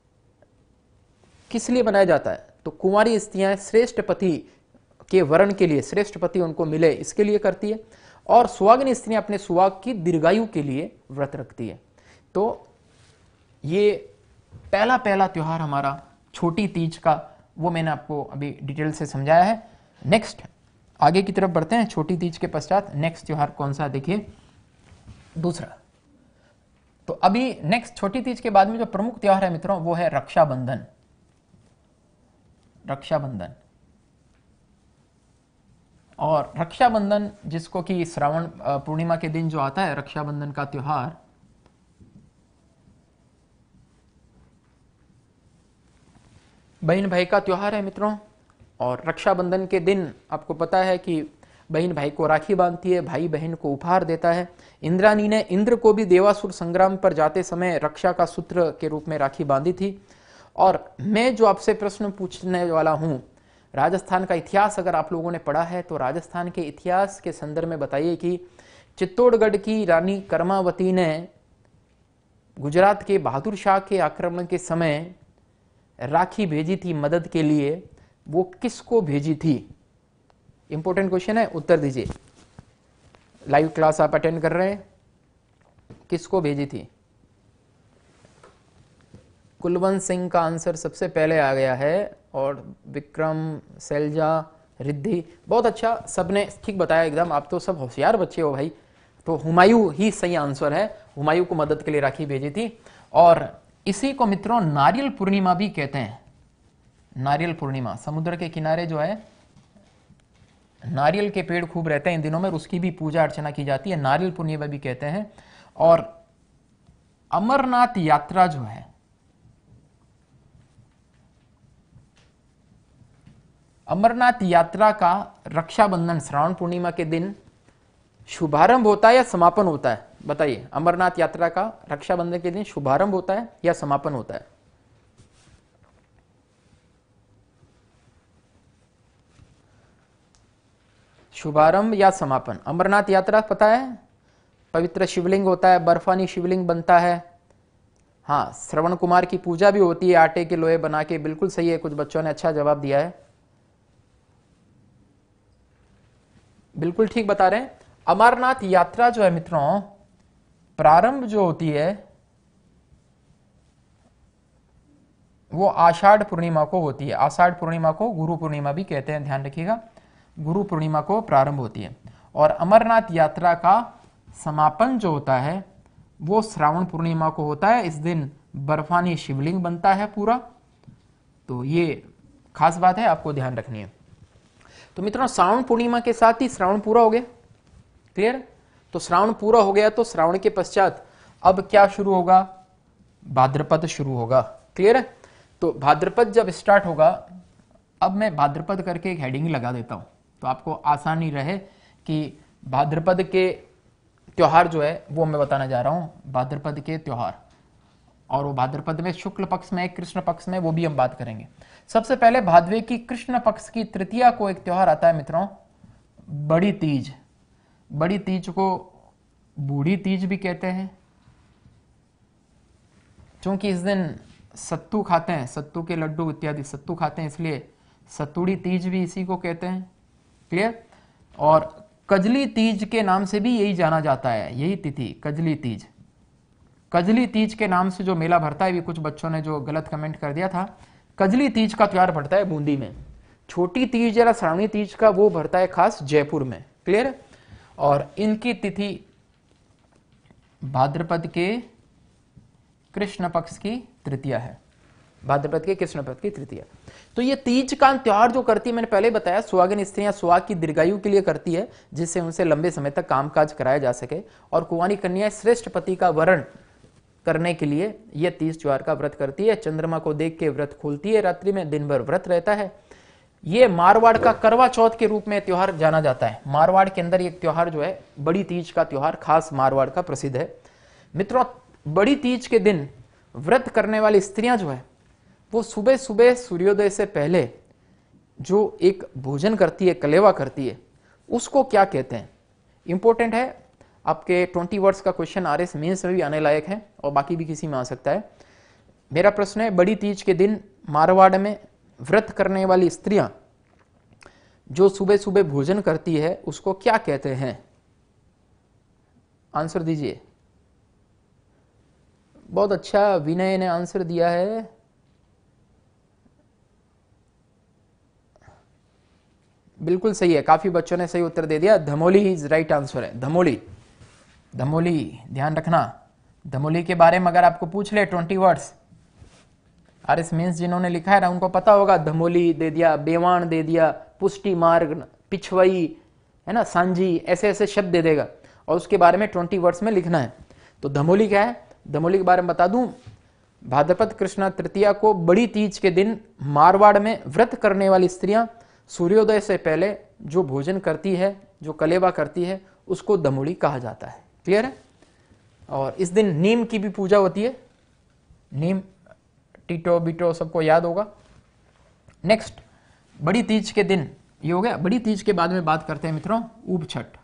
A: किस लिए मनाया जाता है। तो कुंवारी स्त्रियां श्रेष्ठ पति के वरण के लिए, श्रेष्ठ पति उनको मिले इसके लिए करती है, और सुहागिन स्त्रियां अपने सुहाग की दीर्घायु के लिए व्रत रखती है। तो ये पहला पहला त्योहार हमारा छोटी तीज का, वो मैंने आपको अभी डिटेल से समझाया है। नेक्स्ट आगे की तरफ बढ़ते हैं। छोटी तीज के पश्चात नेक्स्ट त्योहार कौन सा, देखिए दूसरा। तो अभी नेक्स्ट छोटी तीज के बाद में जो प्रमुख त्योहार है मित्रों वो है रक्षाबंधन। रक्षाबंधन और रक्षाबंधन, जिसको कि श्रावण अ, पूर्णिमा के दिन जो आता है रक्षाबंधन का त्योहार, बहन भाई का त्योहार है मित्रों। और रक्षाबंधन के दिन आपको पता है कि बहन भाई को राखी बांधती है, भाई बहन को उपहार देता है। इंद्राणी ने इंद्र को भी देवासुर संग्राम पर जाते समय रक्षा का सूत्र के रूप में राखी बांधी थी। और मैं जो आपसे प्रश्न पूछने वाला हूं, राजस्थान का इतिहास अगर आप लोगों ने पढ़ा है तो राजस्थान के इतिहास के संदर्भ में बताइए कि चित्तौड़गढ़ की रानी कर्मावती ने गुजरात के बहादुर शाह के आक्रमण के समय राखी भेजी थी मदद के लिए, वो किसको भेजी थी? इंपॉर्टेंट क्वेश्चन है, उत्तर दीजिए। लाइव क्लास आप अटेंड कर रहे हैं, किसको भेजी थी? कुलवंत सिंह का आंसर सबसे पहले आ गया है, और विक्रम, शैलजा, रिद्धि, बहुत अच्छा, सबने ठीक बताया एकदम। आप तो सब होशियार बच्चे हो भाई। तो हुमायूं ही सही आंसर है, हुमायूं को मदद के लिए राखी भेजी थी। और इसी को मित्रों नारियल पूर्णिमा भी कहते हैं। नारियल पूर्णिमा, समुद्र के किनारे जो है नारियल के पेड़ खूब रहते हैं इन दिनों में, उसकी भी पूजा अर्चना की जाती है, नारियल पूर्णिमा भी कहते हैं। और अमरनाथ यात्रा जो है, अमरनाथ यात्रा का रक्षाबंधन श्रावण पूर्णिमा के दिन शुभारंभ होता है या समापन होता है? बताइए, अमरनाथ यात्रा का रक्षाबंधन के दिन शुभारंभ होता है या समापन होता है? शुभारंभ या समापन? अमरनाथ यात्रा पता है, पवित्र शिवलिंग होता है, बर्फानी शिवलिंग बनता है। हाँ, श्रवण कुमार की पूजा भी होती है आटे के लोहे बना के, बिल्कुल सही है, कुछ बच्चों ने अच्छा जवाब दिया है, बिल्कुल ठीक बता रहे हैं। अमरनाथ यात्रा जो है मित्रों, प्रारंभ जो होती है वो आषाढ़ पूर्णिमा को होती है। आषाढ़ पूर्णिमा को गुरु पूर्णिमा भी कहते हैं, ध्यान रखिएगा, गुरु पूर्णिमा को प्रारंभ होती है। और अमरनाथ यात्रा का समापन जो होता है वो श्रावण पूर्णिमा को होता है। इस दिन बर्फानी शिवलिंग बनता है पूरा, तो ये खास बात है, आपको ध्यान रखनी है। तो मित्रों श्रावण पूर्णिमा के साथ ही श्रावण पूरा हो गया, क्लियर? तो श्रावण पूरा हो गया तो श्रावण के पश्चात अब क्या शुरू होगा? भाद्रपद शुरू होगा, क्लियर है? तो भाद्रपद जब स्टार्ट होगा, अब मैं भाद्रपद करके एक हेडिंग लगा देता हूं तो आपको आसानी रहे कि भाद्रपद के त्योहार जो है वो मैं बताना जा रहा हूं, भाद्रपद के त्योहार। और वो भाद्रपद में शुक्ल पक्ष में, कृष्ण पक्ष में, वो भी हम बात करेंगे। सबसे पहले भाद्वे की कृष्ण पक्ष की तृतीया को एक त्योहार आता है मित्रों, बड़ी तीज। बड़ी तीज को बूढ़ी तीज भी कहते हैं, क्योंकि इस दिन सत्तू खाते हैं, सत्तू के लड्डू इत्यादि सत्तू खाते हैं, इसलिए सत्तूड़ी तीज भी इसी को कहते हैं, क्लियर? और कजली तीज के नाम से भी यही जाना जाता है, यही तिथि कजली तीज। कजली तीज के नाम से जो मेला भरता है, भी कुछ बच्चों ने जो गलत कमेंट कर दिया था, कजली तीज का त्योहार भरता है बूंदी में। छोटी तीज या श्रावणी तीज का वो भरता है खास जयपुर में, क्लियर? और इनकी तिथि भाद्रपद के कृष्ण पक्ष की तृतीया है, भाद्रपद के कृष्ण पक्ष की तृतीया। तो ये तीज का त्योहार जो करती है, मैंने पहले बताया, सुहागिन स्त्रियां सुहाग की दीर्घायु के लिए करती है, जिससे उनसे लंबे समय तक कामकाज कराया जा सके। और कुंवारी कन्या श्रेष्ठ पति का वरण करने के लिए यह तीज त्योहार का व्रत करती है। चंद्रमा को देख के व्रत खोलती है, रात्रि में दिन भर व्रत रहता है। ये मारवाड़ का करवा चौथ के रूप में त्योहार जाना जाता है। मारवाड़ के अंदर एक त्योहार जो है बड़ी तीज का त्योहार खास मारवाड़ का प्रसिद्ध है। मित्रों बड़ी तीज के दिन व्रत करने वाली स्त्रियां जो है वो सुबह सुबह सूर्योदय से पहले जो एक भोजन करती है, कलेवा करती है, उसको क्या कहते हैं? इंपॉर्टेंट है, आपके ट्वेंटी वर्ड्स का क्वेश्चन आरएस मेंस में भी आने लायक है और बाकी भी किसी में आ सकता है। मेरा प्रश्न है, बड़ी तीज के दिन मारवाड़ में व्रत करने वाली स्त्रियां जो सुबह सुबह भोजन करती है उसको क्या कहते हैं? आंसर दीजिए। बहुत अच्छा, विनय ने आंसर दिया है। बिल्कुल सही है, काफी बच्चों ने सही उत्तर दे दिया। धमोली इज राइट आंसर है, धमोली। धमोली ध्यान रखना, धमोली के बारे में अगर आपको पूछ ले twenty words, R S means जिन्होंने लिखा है ना उनको पता होगा। धमोली दे दिया, बेवान दे दिया, पुष्टि मार्ग, पिछवई, है ना, सांझी, ऐसे ऐसे शब्द दे देगा और उसके बारे में ट्वेंटी वर्ड्स में लिखना है। तो धमोली क्या है, धमोली के बारे में बता दूं, भाद्रपद कृष्ण तृतीया को बड़ी तीज के दिन मारवाड़ में व्रत करने वाली स्त्रियां सूर्योदय से पहले जो भोजन करती है, जो कलेवा करती है, उसको दमोली कहा जाता है। क्लियर है? और इस दिन नीम की भी पूजा होती है, नीम, टीटो बीटो सबको याद होगा। नेक्स्ट, बड़ी तीज के दिन, ये हो गया। बड़ी तीज के बाद में बात करते हैं मित्रों ऊब छठ।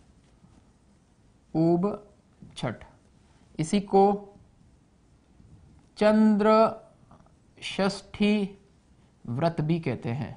A: ऊब छठ, इसी को चंद्र षष्ठी व्रत भी कहते हैं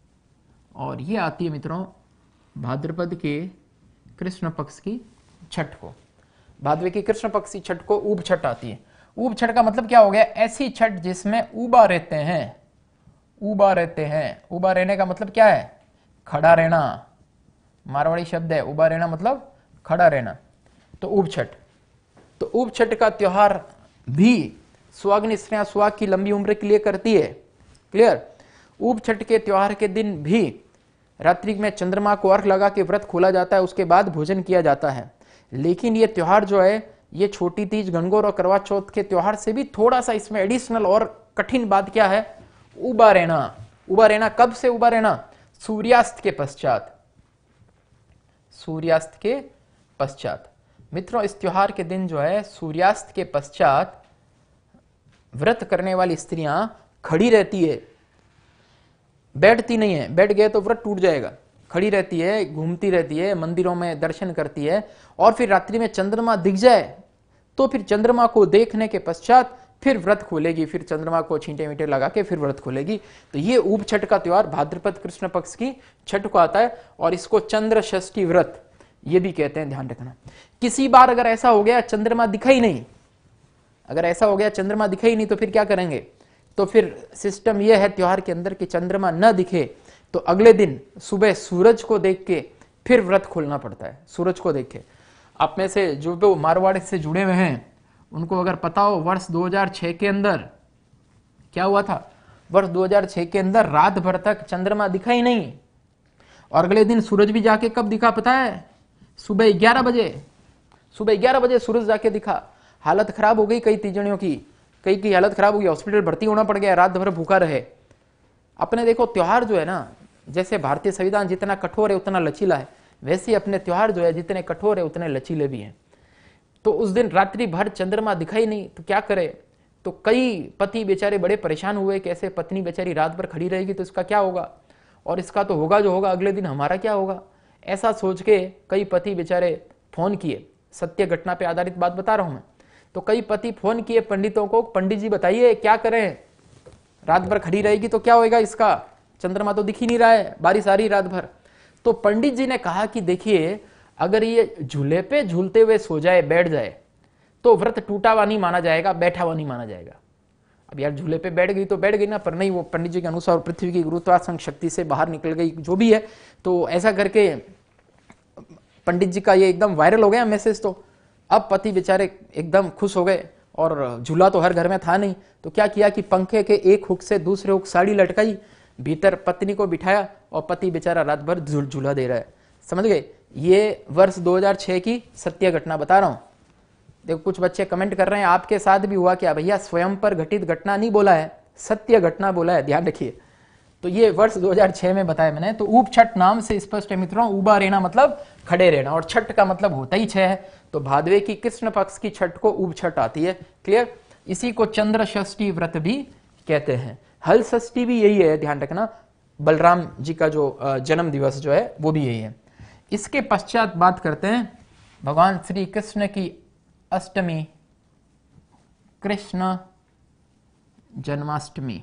A: और ये आती है मित्रों भाद्रपद के कृष्ण पक्ष की छठ को। भाद्र की कृष्ण पक्ष की छठ को ऊब छठ आती है। ऊब छठ का मतलब क्या हो गया, ऐसी छठ जिसमें ऊबा रहते हैं, ऊबा रहते हैं। ऊबा रहने का मतलब क्या है, खड़ा रहना, मारवाड़ी शब्द है। ऊबा रहना मतलब खड़ा रहना, तो ऊब छठ। तो ऊब छठ का त्योहार भी सुहागिन स्त्रियां सुहाग की लंबी उम्र के लिए करती है। क्लियर? ऊब छठ के त्योहार के दिन भी रात्रि में चंद्रमा को अर्घ लगा के व्रत खोला जाता है, उसके बाद भोजन किया जाता है। लेकिन ये त्योहार जो है, ये छोटी तीज, गणगौर और करवा चौथ के त्योहार से भी थोड़ा सा इसमें एडिशनल और कठिन बात क्या है, उबा रहना। उबा रहना कब से उबा रहना, सूर्यास्त के पश्चात, सूर्यास्त के पश्चात। मित्रों इस त्योहार के दिन जो है सूर्यास्त के पश्चात व्रत करने वाली स्त्रियां खड़ी रहती है, बैठती नहीं है, बैठ गए तो व्रत टूट जाएगा। खड़ी रहती है, घूमती रहती है, मंदिरों में दर्शन करती है और फिर रात्रि में चंद्रमा दिख जाए तो फिर चंद्रमा को देखने के पश्चात फिर व्रत खोलेगी, फिर चंद्रमा को छींटे मीटे लगा के फिर व्रत खोलेगी। तो ये ऊब छठ का त्योहार भाद्रपद कृष्ण पक्ष की छठ को आता है और इसको चंद्र षष्ठी व्रत ये भी कहते हैं, ध्यान रखना। किसी बार अगर ऐसा हो गया चंद्रमा दिखा ही नहीं, अगर ऐसा हो गया चंद्रमा दिखा ही नहीं तो फिर क्या करेंगे, तो फिर सिस्टम यह है त्योहार के अंदर कि चंद्रमा न दिखे तो अगले दिन सुबह सूरज को देख के फिर व्रत खोलना पड़ता है। सूरज को देख के, आप में से जो जो मारवाड़ से जुड़े हुए हैं उनको अगर पता हो वर्ष दो हज़ार छह के अंदर क्या हुआ था, वर्ष दो हज़ार छह के अंदर रात भर तक चंद्रमा दिखा ही नहीं और अगले दिन सूरज भी जाके कब दिखा पता है, सुबह ग्यारह बजे, सुबह ग्यारह बजे सूरज जाके दिखा। हालत खराब हो गई कई तीजड़ियों की, कई की हालत खराब हो गई, हॉस्पिटल भर्ती होना पड़ गया, रात भर भूखा रहे। अपने देखो त्योहार जो है ना, जैसे भारतीय संविधान जितना कठोर है उतना लचीला है, वैसे अपने त्योहार जो है जितने कठोर है उतने लचीले भी हैं। तो उस दिन रात्रि भर चंद्रमा दिखाई नहीं तो क्या करे, तो कई पति बेचारे बड़े परेशान हुए, कैसे पत्नी बेचारी रात भर खड़ी रहेगी तो इसका क्या होगा, और इसका तो होगा जो होगा, अगले दिन हमारा क्या होगा। ऐसा सोच के कई पति बेचारे फोन किए, सत्य घटना पे आधारित बात बता रहा हूं मैं। तो कई पति फोन किए पंडितों को, पंडित जी बताइए क्या करें, रात भर खड़ी रहेगी तो क्या होएगा, इसका चंद्रमा तो दिख ही नहीं रहा है, बारिश आ रही रात भर। तो पंडित जी ने कहा कि देखिए अगर ये झूले पे झूलते हुए सो जाए, बैठ जाए तो व्रत टूटा हुआ नहीं माना जाएगा, बैठा हुआ नहीं माना जाएगा। अब यार झूले पे बैठ गई तो बैठ गई ना, पर नहीं, वो पंडित जी के अनुसार पृथ्वी की गुरुत्वाकर्षण शक्ति से बाहर निकल गई, जो भी है। तो ऐसा करके पंडित जी का ये एकदम वायरल हो गया मैसेज। तो अब पति बेचारे एकदम खुश हो गए और झूला तो हर घर में था नहीं, तो क्या किया कि पंखे के एक हुक से दूसरे हुक साड़ी लटकाई, भीतर पत्नी को बिठाया और पति बेचारा रात भर झूला दे रहा है। समझ गए? ये वर्ष दो हज़ार छह की सत्य घटना बता रहा हूं। देखो कुछ बच्चे कमेंट कर रहे हैं आपके साथ भी हुआ क्या, भैया स्वयं पर घटित घटना नहीं बोला है, सत्य घटना बोला है, ध्यान रखिए। तो ये वर्ष दो हज़ार छह में बताया मैंने। तो ऊब छठ नाम से स्पष्ट है मित्रों, उबा रहना मतलब खड़े रहना, और छठ का मतलब होता ही छह है, तो भादवे की कृष्ण पक्ष की छठ को ऊब छठ आती है। क्लियर? इसी को चंद्र षष्ठी व्रत भी कहते हैं। हल षष्ठी भी यही है, ध्यान रखना, बलराम जी का जो जन्म दिवस जो है वो भी यही है। इसके पश्चात बात करते हैं भगवान श्री कृष्ण की अष्टमी, कृष्ण जन्माष्टमी,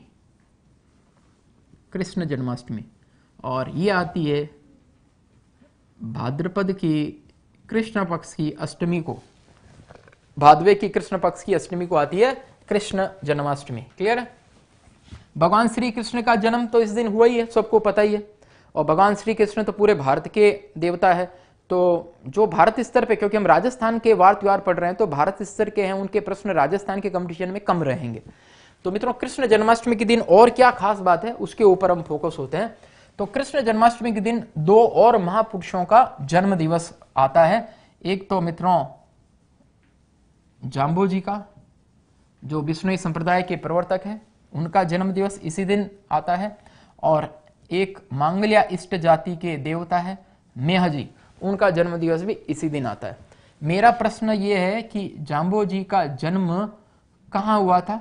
A: कृष्ण जन्माष्टमी, और ये आती है भाद्रपद की कृष्ण पक्ष की अष्टमी को, भादवे की कृष्ण पक्ष की अष्टमी को आती है कृष्ण जन्माष्टमी। क्लियर है? भगवान श्री कृष्ण का जन्म तो इस दिन हुआ ही है, सबको पता ही है, और भगवान श्री कृष्ण तो पूरे भारत के देवता है। तो जो भारत स्तर पे, क्योंकि हम राजस्थान के वार त्योहार पढ़ रहे हैं तो भारत स्तर के हैं, उनके प्रश्न राजस्थान के कंपटीशन में कम रहेंगे। तो मित्रों कृष्ण जन्माष्टमी के दिन और क्या खास बात है उसके ऊपर हम फोकस होते हैं। तो कृष्ण जन्माष्टमी के दिन दो और महापुरुषों का जन्म दिवस आता है। एक तो मित्रों जाम्बो जी का, जो विष्णुई संप्रदाय के प्रवर्तक हैं, उनका जन्म दिवस इसी दिन आता है। और एक मांगल्या इष्ट जाति के देवता है मेह जी, उनका जन्म दिवस भी इसी दिन आता है। मेरा प्रश्न यह है कि जाम्बो जी का जन्म कहां हुआ था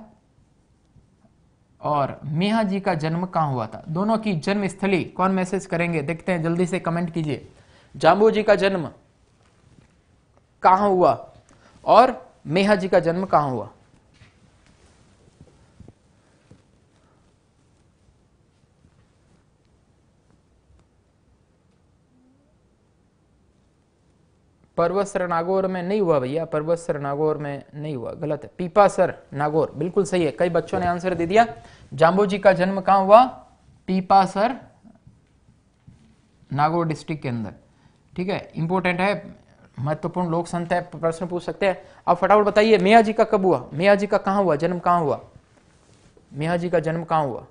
A: और मेहा जी का जन्म कहां हुआ था? दोनों की जन्म स्थली कौन मैसेज करेंगे? देखते हैं, जल्दी से कमेंट कीजिए। जाम्बो जी का जन्म कहां हुआ और मेहा जी का जन्म कहां हुआ? पर्वसर नागौर में नहीं हुआ भैया, पर्वसर नागौर में नहीं हुआ, गलत है। पीपासर नागौर बिल्कुल सही है, कई बच्चों ने आंसर दे दिया। जाम्बो जी का जन्म कहां हुआ? पीपासर नागौर डिस्ट्रिक्ट के अंदर। ठीक है, इंपॉर्टेंट है, महत्वपूर्ण लोक संत है, प्रश्न पूछ सकते हैं। अब फटाफट बताइए मेहा जी का कब हुआ? मेहा जी का कहां हुआ जन्म? कहां हुआ मेहा जी का जन्म? कहां हुआ?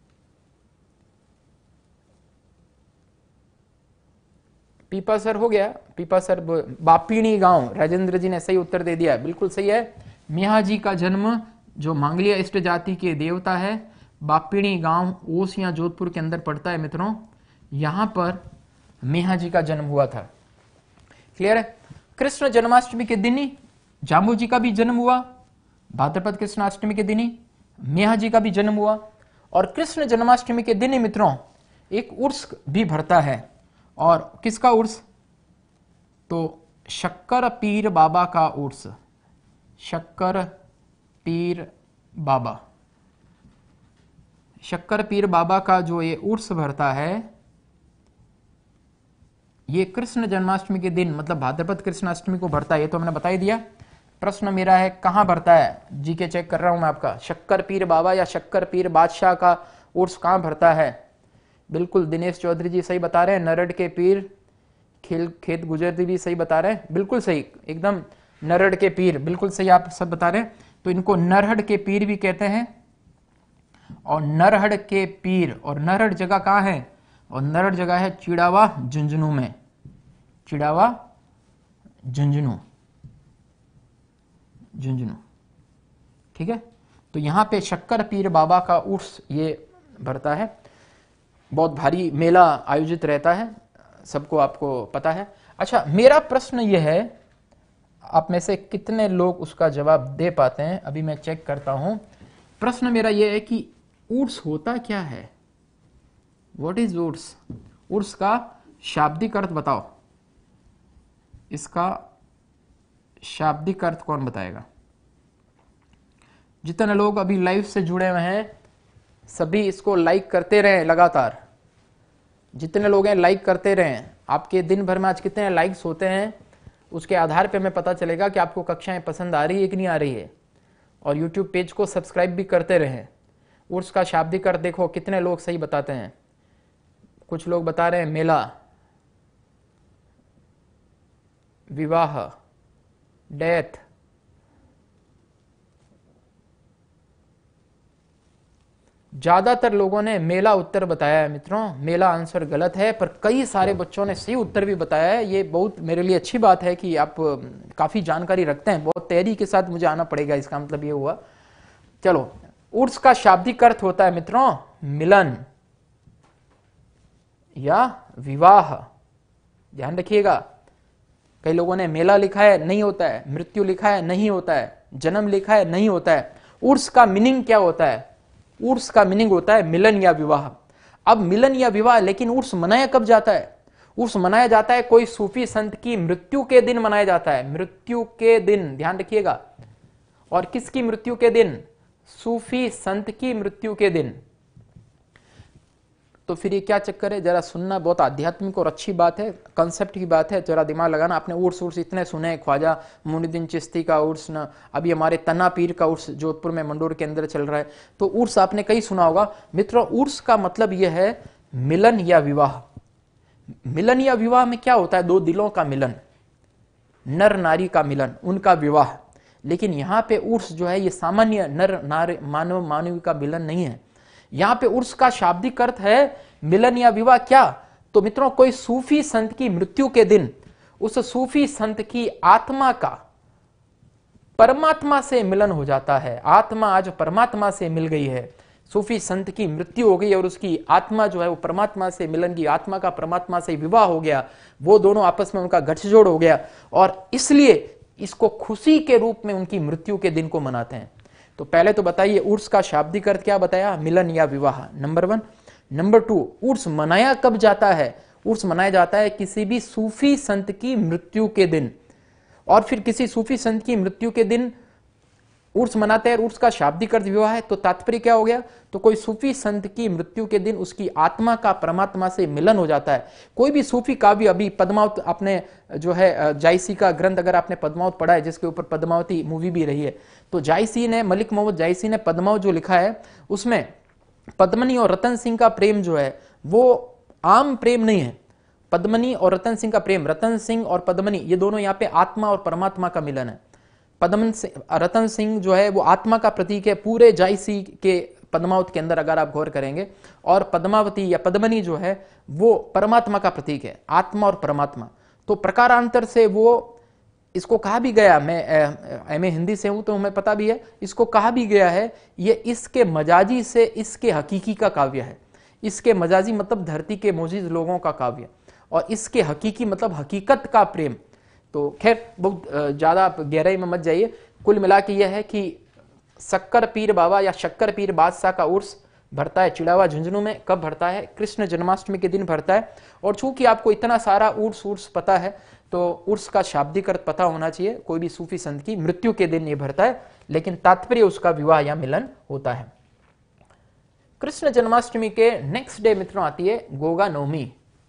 A: पीपासर हो गया, पीपासर बापीणी गांव, राजेंद्र जी ने सही उत्तर दे दिया, बिल्कुल सही है। मेहा जी का जन्म, जो मांगलिया इष्ट जाति के देवता है, बापीणी गांव ओस या जोधपुर के अंदर पड़ता है मित्रों, यहां पर मेहा जी का जन्म हुआ था। क्लियर है? कृष्ण जन्माष्टमी के दिन ही जाम्बू जी का भी जन्म हुआ, भाद्रपद कृष्णाष्टमी के दिन ही मेहा जी का भी जन्म हुआ। और कृष्ण जन्माष्टमी के दिन ही मित्रों एक उर्स भी भरता है। और किसका उर्स? तो शक्कर पीर बाबा का उर्स, शक्कर पीर बाबा, शक्कर पीर बाबा का जो ये उर्स भरता है, ये कृष्ण जन्माष्टमी के दिन मतलब भाद्रपद कृष्णाष्टमी को भरता है। ये तो हमने बता ही दिया। प्रश्न मेरा है कहां भरता है? जी के चेक कर रहा हूं मैं आपका। शक्कर पीर बाबा या शक्कर पीर बादशाह का उर्स कहां भरता है? बिल्कुल दिनेश चौधरी जी सही बता रहे हैं। नरड के पीर खेल खेत गुजरती भी सही बता रहे हैं, बिल्कुल सही, एकदम नरड के पीर, बिल्कुल सही आप सब बता रहे हैं। तो इनको नरहड़ के पीर भी कहते हैं। और नरहड़ के पीर, और नरहड़ जगह कहां है? और नरहड़ जगह है चिड़ावा झुंझुनू में, चिड़ावा झुंझुनू, झुंझुनू। ठीक है, तो यहां पे शक्कर पीर बाबा का उर्स ये भरता है। बहुत भारी मेला आयोजित रहता है, सबको आपको पता है। अच्छा, मेरा प्रश्न यह है, आप में से कितने लोग उसका जवाब दे पाते हैं? अभी मैं चेक करता हूं। प्रश्न मेरा यह है कि उर्स होता क्या है? व्हाट इज उर्स? उर्स का शाब्दिक अर्थ बताओ, इसका शाब्दिक अर्थ कौन बताएगा? जितने लोग अभी लाइव से जुड़े हुए हैं सभी इसको लाइक करते रहें लगातार। जितने लोग हैं लाइक करते रहें। आपके दिन भर में आज कितने लाइक्स होते हैं उसके आधार पे हमें पता चलेगा कि आपको कक्षाएं पसंद आ रही है कि नहीं आ रही है। और यूट्यूब पेज को सब्सक्राइब भी करते रहें। उर्स का शाब्दिक अर्थ देखो कितने लोग सही बताते हैं। कुछ लोग बता रहे हैं मेला, विवाह, डेथ, ज्यादातर लोगों ने मेला उत्तर बताया है मित्रों। मेला आंसर गलत है, पर कई सारे बच्चों ने सही उत्तर भी बताया है। ये बहुत मेरे लिए अच्छी बात है कि आप काफी जानकारी रखते हैं। बहुत तैयारी के साथ मुझे आना पड़ेगा, इसका मतलब ये हुआ। चलो, उर्स का शाब्दिक अर्थ होता है मित्रों मिलन या विवाह। ध्यान रखिएगा, कई लोगों ने मेला लिखा है, नहीं होता है। मृत्यु लिखा है, नहीं होता है। जन्म लिखा है, नहीं होता है। उर्स का मीनिंग क्या होता है? उर्स का मीनिंग होता है मिलन या विवाह। अब मिलन या विवाह, लेकिन उर्स मनाया कब जाता है? उर्स मनाया जाता है कोई सूफी संत की मृत्यु के दिन मनाया जाता है। मृत्यु के दिन, ध्यान रखिएगा। और किसकी मृत्यु के दिन? सूफी संत की मृत्यु के दिन। तो फिर ये क्या चक्कर है? जरा सुनना, बहुत आध्यात्मिक और अच्छी बात है, कंसेप्ट की बात है, जरा दिमाग लगाना। आपने उर्स उर्स इतने सुने, ख्वाजा मुइनुद्दीन चिश्ती का उर्स, न अभी हमारे तना पीर का उर्स जोधपुर में मंडोर के अंदर चल रहा है। तो उर्स आपने कई सुना होगा मित्रों। उर्स का मतलब यह है मिलन या विवाह। मिलन या विवाह में क्या होता है? दो दिलों का मिलन, नर नारी का मिलन, उनका विवाह। लेकिन यहां पे उर्स जो है ये सामान्य नर नारी मानव मानवी का मिलन नहीं है। यहां पे उर्स का शाब्दिक अर्थ है मिलन या विवाह। क्या? तो मित्रों कोई सूफी संत की मृत्यु के दिन उस सूफी संत की आत्मा का परमात्मा से मिलन हो जाता है। आत्मा आज परमात्मा से मिल गई है। सूफी संत की मृत्यु हो गई और उसकी आत्मा जो है वो परमात्मा से मिलन की, आत्मा का परमात्मा से विवाह हो गया, वो दोनों आपस में उनका गठजोड़ हो गया और इसलिए इसको खुशी के रूप में उनकी मृत्यु के दिन को मनाते हैं। तो पहले तो बताइए उर्स का शाब्दिक अर्थ क्या बताया? मिलन या विवाह, number one. Number two, Urs मनाया कब जाता है? उर्स मनाया जाता है किसी भी सूफी संत की मृत्यु के दिन। और फिर किसी सूफी संत की मृत्यु के दिन उर्स मनाते हैं। उर्स का शाब्दिक अर्थ विवाह है। तो तात्पर्य क्या हो गया? तो कोई सूफी संत की मृत्यु के दिन उसकी आत्मा का परमात्मा से मिलन हो जाता है। कोई भी सूफी काव्य, अभी पद्मावत आपने जो है जायसी का ग्रंथ अगर आपने पद्मावत पढ़ा है, जिसके ऊपर पद्मावती मूवी भी रही है, तो जायसी ने, मलिक मोहम्मद जायसी ने पद्मावत जो लिखा है उसमें पद्मनी और रतन सिंह का प्रेम जो है वो आम प्रेम नहीं है। पद्मनी और रतन सिंह का प्रेम, रतन सिंह और पद्मनी ये दोनों यहाँ पे आत्मा और परमात्मा का मिलन है। पद्मन रतन सिंह जो है वो आत्मा का प्रतीक है पूरे जायसी के पद्मावत के अंदर अगर आप गौर करेंगे, और पद्मावती या पद्मनी जो है वो परमात्मा का प्रतीक है, आत्मा और परमात्मा। तो प्रकारांतर से वो इसको कहा भी गया, मैं एम ए हिंदी से हूं तो हमें पता भी है, इसको कहा भी गया है ये इसके मजाजी से इसके हकीकी का काव्य है। इसके मजाजी मतलब धरती के मोजिज लोगों का काव्य, और इसके हकीकी मतलब हकीकत का प्रेम। तो खैर बहुत ज्यादा गहराई में मत जाइए। कुल मिला के यह है कि शक्कर पीर बाबा या शक्कर पीर बादशाह का उर्स भरता है चिड़ावा झुंझुनू में। कब भरता है? कृष्ण जन्माष्टमी के दिन भरता है। और चूंकि आपको इतना सारा उर्स उर्स पता है तो उर्स का शाब्दिक अर्थ पता होना चाहिए। कोई भी सूफी संत की मृत्यु के दिन ये भरता है, लेकिन तात्पर्य उसका विवाह या मिलन होता है। कृष्ण जन्माष्टमी के नेक्स्ट डे मित्रों आती है गोगा नवमी।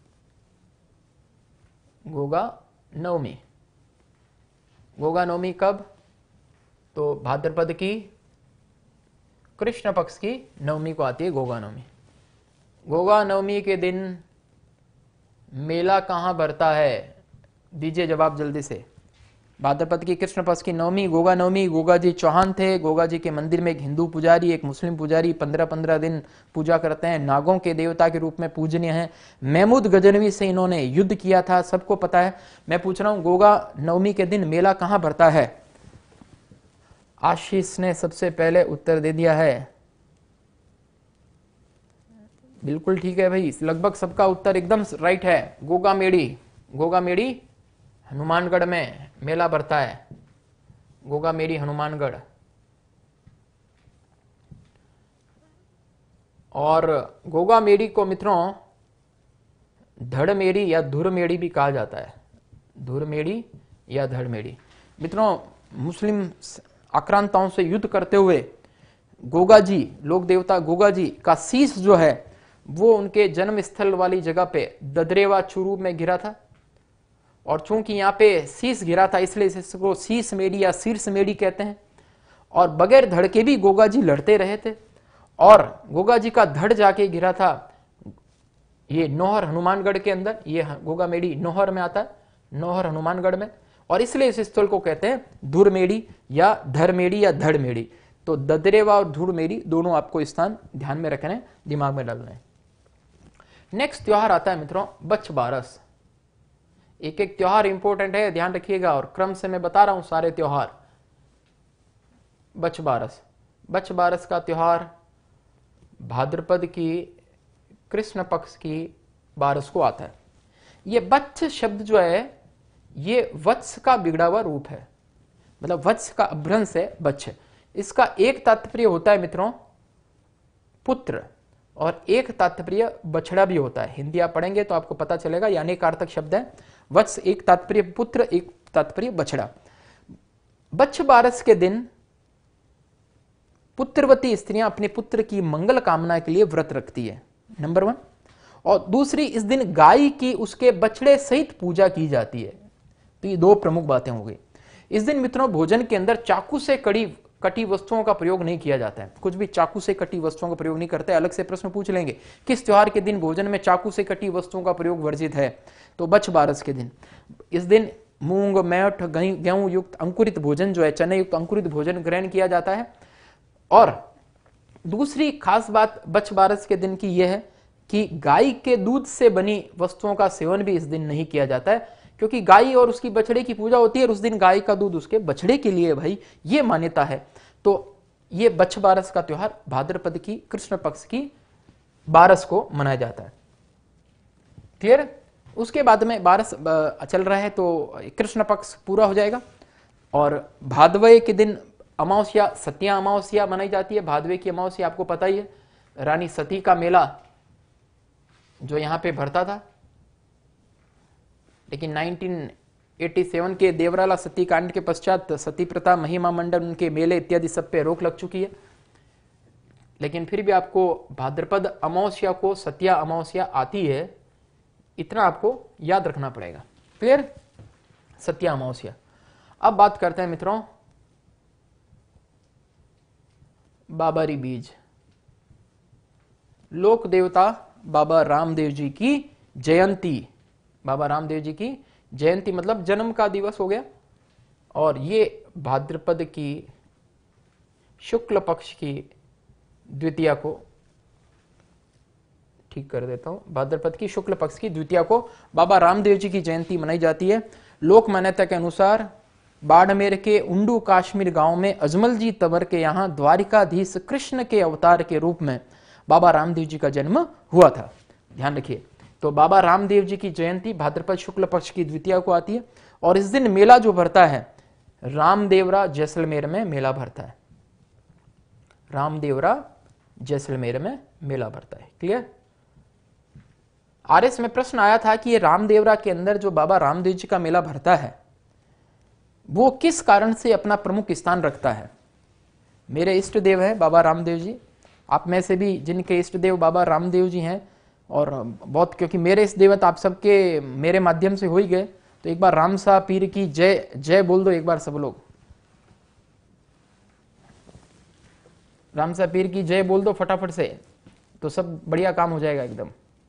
A: गोगा नवमी, गोगा नवमी कब? तो भाद्रपद की कृष्ण पक्ष की नवमी को आती है गोगा नवमी। गोगा नवमी के दिन मेला कहां भरता है? दीजिए जवाब जल्दी से। भाद्रपद की कृष्ण पक्ष की नवमी, गोगा नवमी। गोगा जी चौहान थे। गोगा जी के मंदिर में एक हिंदू पुजारी, एक मुस्लिम पुजारी पंद्रह पंद्रह दिन पूजा करते हैं। नागों के देवता के रूप में पूजनीय हैं। महमूद गजनवी से इन्होंने युद्ध किया था, सबको पता है। मैं पूछ रहा हूं गोगा नवमी के दिन मेला कहां भरता है? आशीष ने सबसे पहले उत्तर दे दिया है। बिल्कुल ठीक है भाई, लगभग सबका उत्तर एकदम राइट है। गोगा मेड़ी, गोगा मेड़ी हनुमानगढ़ में मेला भरता है। गोगा मेड़ी हनुमानगढ़। और गोगा मेड़ी को मित्रों धड़ मेड़ी या धुर मेड़ी भी कहा जाता है। धुर मेड़ी या धड़ मेड़ी। मित्रों मुस्लिम आक्रांताओं से युद्ध करते हुए गोगा जी, लोक देवता गोगा जी का शीश जो है वो उनके जन्म स्थल वाली जगह पे ददरेवा चुरू में गिरा था। और चूंकि यहाँ पे शीश गिरा था इसलिए इसको शीश मेड़ी या शीर्ष मेड़ी कहते हैं। और बगैर धड़ के भी गोगा जी लड़ते रहे थे, और गोगा जी का धड़ जाके गिरा था ये नौहर हनुमानगढ़ के अंदर। ये गोगा मेड़ी नौहर में आता है, नौहर हनुमानगढ़ में, और इसलिए इस स्थल को कहते हैं धुर मेड़ी या धर मेड़ी या धड़ मेड़ी। तो ददरेवा और धुर मेड़ी दोनों आपको स्थान ध्यान में रखने, दिमाग में डालना है। नेक्स्ट त्योहार आता है मित्रों बच्छ बारस। एक एक त्योहार इंपॉर्टेंट है, ध्यान रखिएगा, और क्रम से मैं बता रहा हूं सारे त्योहार। बच्छ बारस, बच्छ बारस का त्योहार भाद्रपद की कृष्ण पक्ष की बारस को आता है। ये बच्छ शब्द जो है ये वत्स का बिगड़ा हुआ रूप है, मतलब वत्स का अभ्रंश है बच्छ। इसका एक तात्पर्य होता है मित्रों पुत्र, और एक तात्पर्य बछड़ा भी होता है। हिंदी आप पढ़ेंगे तो आपको पता चलेगा, ये अनेकार्थक शब्द है। वत्स एक तात्पर्य पुत्र, एक तात्पर्य बछड़ा। बच्छ बारस के दिन पुत्रवती स्त्रियां अपने पुत्र की मंगल कामना के लिए व्रत रखती है, नंबर वन। और दूसरी, इस दिन गाय की उसके बछड़े सहित पूजा की जाती है। तो ये दो प्रमुख बातें हो गई। इस दिन मित्रों भोजन के अंदर चाकू से कड़ी कटी वस्तुओं का प्रयोग नहीं किया जाता है। कुछ भी चाकू से कटी वस्तुओं का प्रयोग नहीं करते। अलग से प्रश्न पूछ लेंगे किस त्योहार के दिन भोजन में चाकू से कटी वस्तुओं का प्रयोग वर्जित है? तो बच्छ बारस के दिन। इस दिन मूंग, मैठ, गेहूं युक्त अंकुरित भोजन जो है, चने युक्त अंकुरित भोजन ग्रहण किया जाता है। और दूसरी खास बात बछ बारस के दिन की यह है कि गाय के दूध से बनी वस्तुओं का सेवन भी इस दिन नहीं किया जाता है, क्योंकि गाय और उसकी बछड़े की पूजा होती है और उस दिन गाय का दूध उसके बछड़े के लिए भाई, ये मान्यता है। तो ये बछ बारस का त्योहार भाद्रपद की कृष्ण पक्ष की बारस को मनाया जाता है। क्लियर? उसके बाद में बारस चल रहा है तो कृष्ण पक्ष पूरा हो जाएगा और भादवे के दिन अमावस्या, सतिया अमावस्या मनाई जाती है। भादवे की अमावस्या आपको पता ही है, रानी सती का मेला जो यहां पे भरता था, लेकिन नाइनटीन एटी सेवन के देवराला सती कांड के पश्चात सती प्रथा, महिमा मंडल, उनके मेले इत्यादि सब पे रोक लग चुकी है। लेकिन फिर भी आपको भाद्रपद अमावस्या को सतिया अमावस्या आती है, इतना आपको याद रखना पड़ेगा। क्लियर? सतिया अमावस्या। अब बात करते हैं मित्रों बाबारी बीज। लोक देवता बाबा रामदेव जी की जयंती, बाबा रामदेव जी की जयंती मतलब जन्म का दिवस हो गया, और ये भाद्रपद की शुक्ल पक्ष की द्वितीया को, ठीक कर देता हूं, भाद्रपद की शुक्ल पक्ष की द्वितीया को बाबा रामदेव जी की जयंती मनाई जाती है। लोक मान्यता के अनुसार बाड़मेर के उंडू काश्मीर गांव में अजमल जी तंवर के यहां द्वारिकाधीश कृष्ण के अवतार के रूप में बाबा रामदेव जी का जन्म हुआ था। ध्यान रखिए, तो बाबा रामदेव जी की जयंती भाद्रपद शुक्ल पक्ष की द्वितीया को आती है और इस दिन मेला जो भरता है, रामदेवरा जैसलमेर में मेला भरता है। रामदेवरा जैसलमेर में मेला भरता है। क्लियर? आरएस में प्रश्न आया था कि ये रामदेवरा के अंदर जो बाबा रामदेव जी का मेला भरता है वो किस कारण से अपना प्रमुख स्थान रखता है। मेरे इष्ट देव है बाबा रामदेव जी, आप में से भी जिनके इष्ट देव बाबा रामदेव जी हैं, और बहुत, क्योंकि मेरे इष्ट देवत आप सबके मेरे माध्यम से हो ही गए, तो एक बार रामसा पीर की जय जय बोल दो एक बार सब लोग। रामसा पीर की जय बोल दो फटाफट से, तो सब बढ़िया काम हो जाएगा एकदम।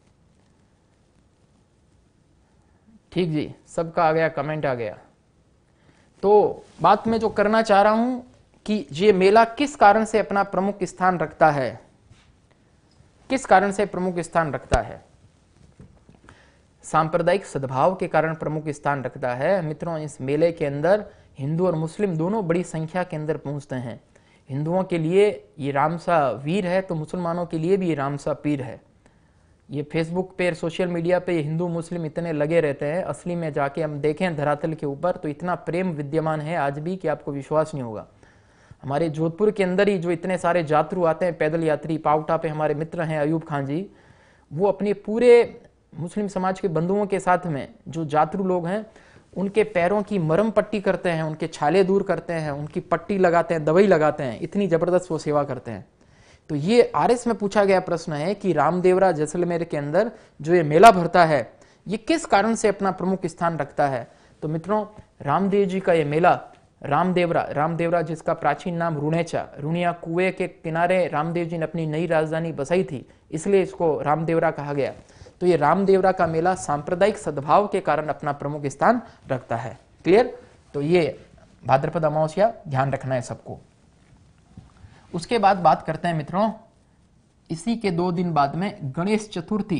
A: ठीक जी, सबका आ गया, कमेंट आ गया। तो बात मैं जो करना चाह रहा हूं कि ये मेला किस कारण से अपना प्रमुख स्थान रखता है, किस कारण से प्रमुख स्थान रखता है। सांप्रदायिक सद्भाव के कारण प्रमुख स्थान रखता है। मित्रों, इस मेले के अंदर हिंदू और मुस्लिम दोनों बड़ी संख्या के अंदर पहुंचते हैं। हिंदुओं के लिए ये रामसा वीर है तो मुसलमानों के लिए भी ये रामसा पीर है। ये फेसबुक पे, सोशल मीडिया पे हिंदू मुस्लिम इतने लगे रहते हैं, असली में जाके हम देखें धरातल के ऊपर तो इतना प्रेम विद्यमान है आज भी कि आपको विश्वास नहीं होगा। हमारे जोधपुर के अंदर ही जो इतने सारे यात्रु आते हैं, पैदल यात्री, पावटा पे हमारे मित्र हैं अयूब खान जी, वो अपने पूरे मुस्लिम समाज के बंधुओं के साथ में जो यात्रु लोग हैं उनके पैरों की मरम पट्टी करते हैं, उनके छाले दूर करते हैं, उनकी पट्टी लगाते हैं, दवाई लगाते हैं, इतनी जबरदस्त वो सेवा करते हैं। तो ये आरएस में पूछा गया प्रश्न है कि रामदेवरा जैसलमेर के अंदर जो ये मेला भरता है ये किस कारण से अपना प्रमुख स्थान रखता है। तो मित्रों, रामदेव जी का ये मेला रामदेवरा, रामदेवरा जिसका प्राचीन नाम रुणेचा, रुणिया कुएं के किनारे रामदेव जी ने अपनी नई राजधानी बसाई थी, इसलिए इसको रामदेवरा कहा गया। तो ये रामदेवरा का मेला सांप्रदायिक सद्भाव के कारण अपना प्रमुख स्थान रखता है। क्लियर? तो ये भाद्रपद अमावस्या ध्यान रखना है सबको। उसके बाद बात करते हैं मित्रों, इसी के दो दिन बाद में गणेश चतुर्थी,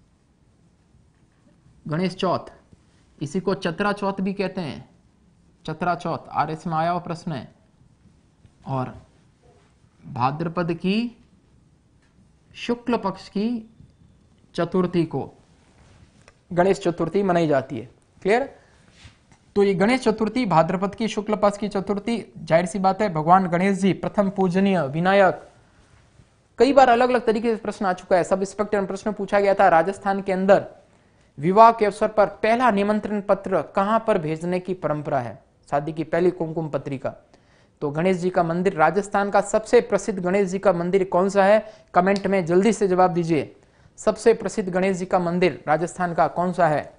A: गणेश चौथ, इसी को चतरा चौथ भी कहते हैं, चतरा चौथ आरएस में आया हुआ प्रश्न है। और भाद्रपद की शुक्ल पक्ष की चतुर्थी को गणेश चतुर्थी मनाई जाती है। क्लियर? तो ये गणेश चतुर्थी, भाद्रपद की शुक्ल पक्ष की चतुर्थी, जाहिर सी बात है भगवान गणेश जी प्रथम पूजनीय विनायक। कई बार अलग अलग तरीके से प्रश्न आ चुका है। सब इंस्पेक्टर में प्रश्न पूछा गया था राजस्थान के अंदर विवाह के अवसर पर पहला निमंत्रण पत्र कहां पर भेजने की परंपरा है, शादी की पहली कुमकुम पत्रिका। तो गणेश जी का मंदिर, राजस्थान का सबसे प्रसिद्ध गणेश जी का मंदिर कौन सा है, कमेंट में जल्दी से जवाब दीजिए। सबसे प्रसिद्ध गणेश जी का मंदिर राजस्थान का कौन सा है।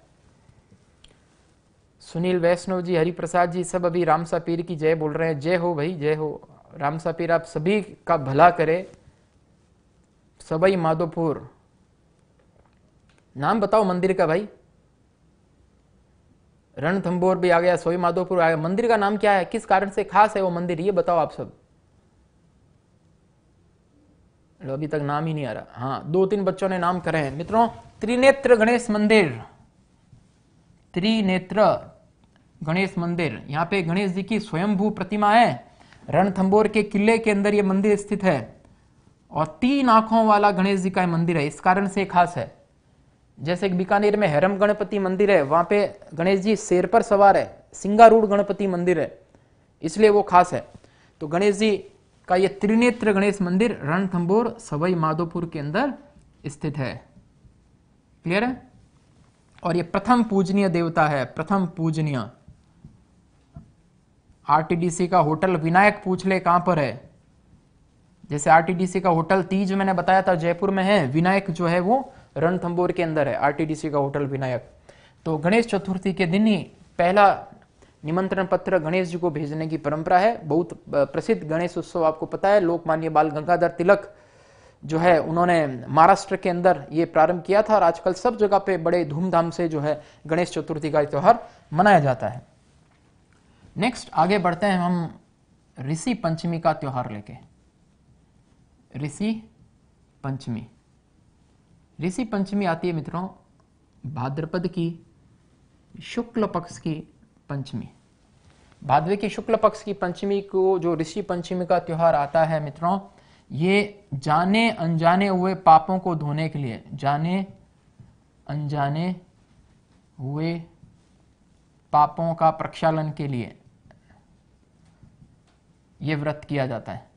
A: सुनील वैष्णव जी, हरिप्रसाद जी, सब अभी रामसा पीर की जय बोल रहे हैं। जय हो भाई, जय हो। रामसा पीर आप सभी का भला करे। सबई माधोपुर, नाम बताओ मंदिर का भाई। रणथंबोर भी आ गया, सोई माधोपुर आ गया। मंदिर का नाम क्या है, किस कारण से खास है वो मंदिर, ये बताओ आप सब। लो, अभी तक नाम ही नहीं आ रहा। हाँ, दो तीन बच्चों ने नाम करे हैं मित्रों। त्रिनेत्र गणेश मंदिर, त्रिनेत्र गणेश मंदिर, यहाँ पे गणेश जी की स्वयंभू प्रतिमा है। रणथंबोर के किले के अंदर ये मंदिर स्थित है और तीन आंखों वाला गणेश जी का मंदिर है, इस कारण से खास है। जैसे कि बीकानेर में हैरम गणपति मंदिर है, वहां पे गणेश जी शेर पर सवार है, सिंगारूढ़ गणपति मंदिर है, इसलिए वो खास है। तो गणेश जी का ये त्रिनेत्र गणेश मंदिर रणथंबोर सवाई माधोपुर के अंदर स्थित है। क्लियर है? और ये प्रथम पूजनीय देवता है, प्रथम पूजनीय। आरटीडीसी का होटल विनायक पूछ ले कहां पर है। जैसे आरटीडीसी का होटल तीज मैंने बताया था जयपुर में है, विनायक जो है वो रणथंबोर के अंदर है, आरटीडीसी का होटल विनायक। तो गणेश चतुर्थी के दिन ही पहला निमंत्रण पत्र गणेश जी को भेजने की परंपरा है। बहुत प्रसिद्ध गणेश उत्सव आपको पता है, लोकमान्य बाल गंगाधर तिलक जो है उन्होंने महाराष्ट्र के अंदर ये प्रारंभ किया था और आजकल सब जगह पे बड़े धूमधाम से जो है गणेश चतुर्थी का त्योहार मनाया जाता है। नेक्स्ट आगे बढ़ते हैं हम ऋषि पंचमी का त्योहार लेके। ऋषि पंचमी, ऋषि पंचमी आती है मित्रों भाद्रपद की शुक्ल पक्ष की पंचमी। भादवे की शुक्ल पक्ष की पंचमी को जो ऋषि पंचमी का त्योहार आता है मित्रों, ये जाने अनजाने हुए पापों को धोने के लिए, जाने अनजाने हुए पापों का प्रक्षालन के लिए यह व्रत किया जाता है।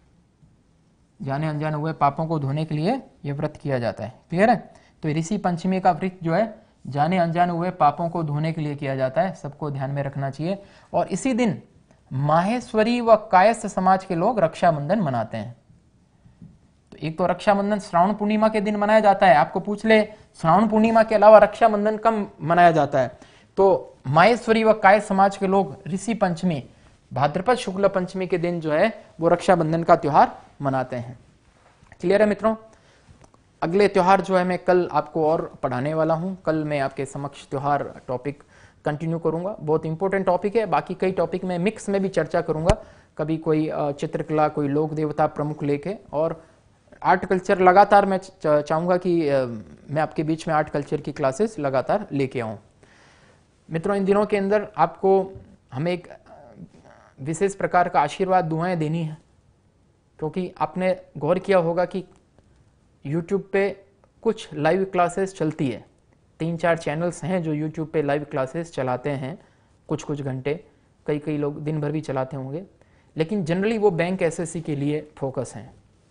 A: जाने अनजाने हुए पापों को धोने के लिए यह व्रत किया जाता है। क्लियर है? तो ऋषि पंचमी का व्रत जो है जाने अनजाने हुए पापों को धोने के लिए किया जाता है, सबको ध्यान में रखना चाहिए। और इसी दिन माहेश्वरी व कायस्थ समाज के लोग रक्षाबंधन मनाते हैं। तो एक तो रक्षाबंधन श्रावण पूर्णिमा के दिन मनाया जाता है, आपको पूछ ले श्रावण पूर्णिमा के अलावा रक्षाबंधन कब मनाया जाता है, तो माहेश्वरी व कायस्थ समाज के लोग ऋषि पंचमी भाद्रपद शुक्ल पंचमी के दिन जो है वो रक्षाबंधन का त्योहार मनाते हैं। क्लियर है मित्रों? अगले त्योहार जो है मैं कल आपको और पढ़ाने वाला हूं। कल मैं आपके समक्ष त्योहार टॉपिक कंटिन्यू करूंगा, बहुत इंपॉर्टेंट टॉपिक है। बाकी कई टॉपिक में मिक्स में भी चर्चा करूंगा, कभी कोई चित्रकला, कोई लोक देवता प्रमुख लेके। और आर्ट कल्चर लगातार मैं चाहूंगा कि मैं आपके बीच में आर्ट कल्चर की क्लासेस लगातार लेके आऊं। मित्रों, इन दिनों के अंदर आपको हमें एक विशेष प्रकार का आशीर्वाद दुआएं देनी है, क्योंकि आपने गौर किया होगा कि YouTube पे कुछ लाइव क्लासेस चलती है। तीन चार चैनल्स हैं जो YouTube पे लाइव क्लासेस चलाते हैं कुछ कुछ घंटे, कई कई लोग दिन भर भी चलाते होंगे, लेकिन जनरली वो बैंक एसएससी के लिए फोकस हैं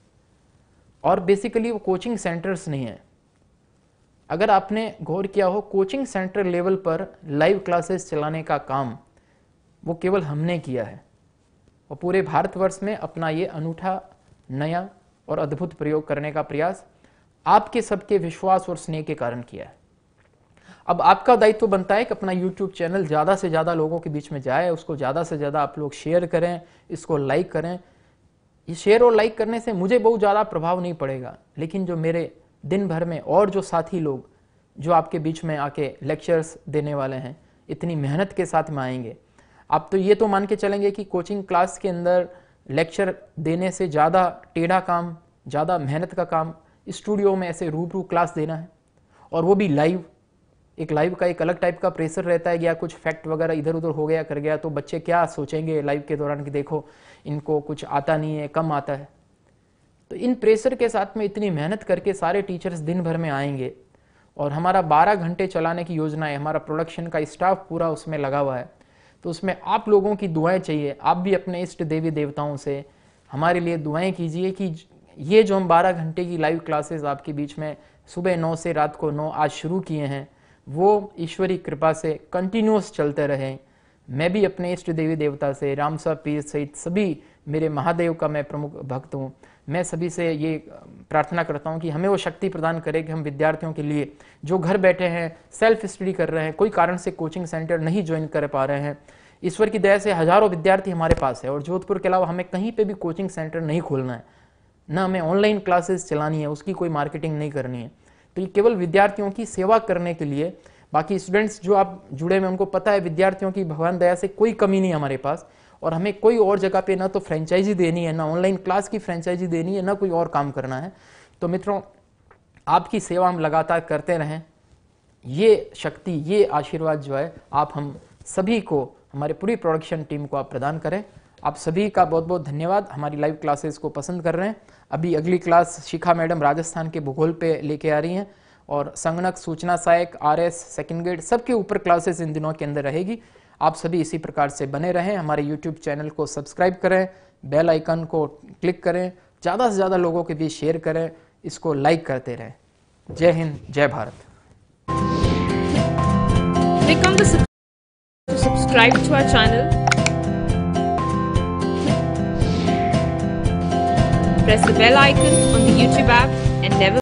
A: और बेसिकली वो कोचिंग सेंटर्स नहीं है। अगर आपने गौर किया हो, कोचिंग सेंटर लेवल पर लाइव क्लासेस चलाने का काम वो केवल हमने किया है और पूरे भारतवर्ष में अपना ये अनूठा नया और अद्भुत प्रयोग करने का प्रयास आपके सबके विश्वास और स्नेह के कारण किया है। अब आपका दायित्व बनता है कि अपना YouTube चैनल ज़्यादा से ज़्यादा लोगों के बीच में जाए, उसको ज़्यादा से ज़्यादा आप लोग शेयर करें, इसको लाइक करें। ये शेयर और लाइक करने से मुझे बहुत ज़्यादा प्रभाव नहीं पड़ेगा, लेकिन जो मेरे दिन भर में और जो साथी लोग जो आपके बीच में आके लेक्चर्स देने वाले हैं, इतनी मेहनत के साथ में आएंगे, आप तो ये तो मान के चलेंगे कि कोचिंग क्लास के अंदर लेक्चर देने से ज़्यादा टेढ़ा काम, ज़्यादा मेहनत का काम स्टूडियो में ऐसे रूबरू क्लास देना है, और वो भी लाइव। एक लाइव का एक अलग टाइप का प्रेशर रहता है, या कुछ फैक्ट वगैरह इधर उधर हो गया कर गया तो बच्चे क्या सोचेंगे लाइव के दौरान कि देखो इनको कुछ आता नहीं है, कम आता है। तो इन प्रेशर के साथ में इतनी मेहनत करके सारे टीचर्स दिन भर में आएंगे और हमारा बारह घंटे चलाने की योजना है, हमारा प्रोडक्शन का स्टाफ पूरा उसमें लगा हुआ है, तो उसमें आप लोगों की दुआएं चाहिए। आप भी अपने इष्ट देवी देवताओं से हमारे लिए दुआएं कीजिए कि ये जो हम बारह घंटे की लाइव क्लासेस आपके बीच में सुबह नौ से रात को नौ आज शुरू किए हैं, वो ईश्वरी कृपा से कंटिन्यूस चलते रहें। मैं भी अपने इष्ट देवी देवता से, रामसा पीर सहित सभी मेरे महादेव का मैं प्रमुख भक्त हूँ, मैं सभी से ये प्रार्थना करता हूँ कि हमें वो शक्ति प्रदान करे कि हम विद्यार्थियों के लिए जो घर बैठे हैं, सेल्फ स्टडी कर रहे हैं, कोई कारण से कोचिंग सेंटर नहीं ज्वाइन कर पा रहे हैं, ईश्वर की दया से हजारों विद्यार्थी हमारे पास है और जोधपुर के अलावा हमें कहीं पे भी कोचिंग सेंटर नहीं खोलना है, ना हमें ऑनलाइन क्लासेस चलानी है, उसकी कोई मार्केटिंग नहीं करनी है। तो ये केवल विद्यार्थियों की सेवा करने के लिए, बाकी स्टूडेंट्स जो आप जुड़े में उनको पता है विद्यार्थियों की भगवान दया से कोई कमी नहीं हमारे पास, और हमें कोई और जगह पे ना तो फ्रेंचाइजी देनी है, ना ऑनलाइन क्लास की फ्रेंचाइजी देनी है, ना कोई और काम करना है। तो मित्रों, आपकी सेवा हम लगातार करते रहें। ये शक्ति, ये आशीर्वाद जो है आप हम सभी को, हमारी पूरी प्रोडक्शन टीम को आप प्रदान करें। आप सभी का बहुत बहुत धन्यवाद, हमारी लाइव क्लासेस को पसंद कर रहे हैं। अभी अगली क्लास शिखा मैडम राजस्थान के भूगोल पे लेके आ रही हैं, और संगणक, सूचना सहायक, आरएस, सेकंड ग्रेड सबके ऊपर क्लासेस इन दिनों के अंदर रहेगी। आप सभी इसी प्रकार से बने रहें, हमारे यूट्यूब चैनल को सब्सक्राइब करें, बेल आइकन को क्लिक करें, ज़्यादा से ज़्यादा लोगों के बीच शेयर करें, इसको लाइक करते रहें। जय हिंद, जय Bharat.
B: Click on the sub- to subscribe to our channel. Press the bell icon on the YouTube app and never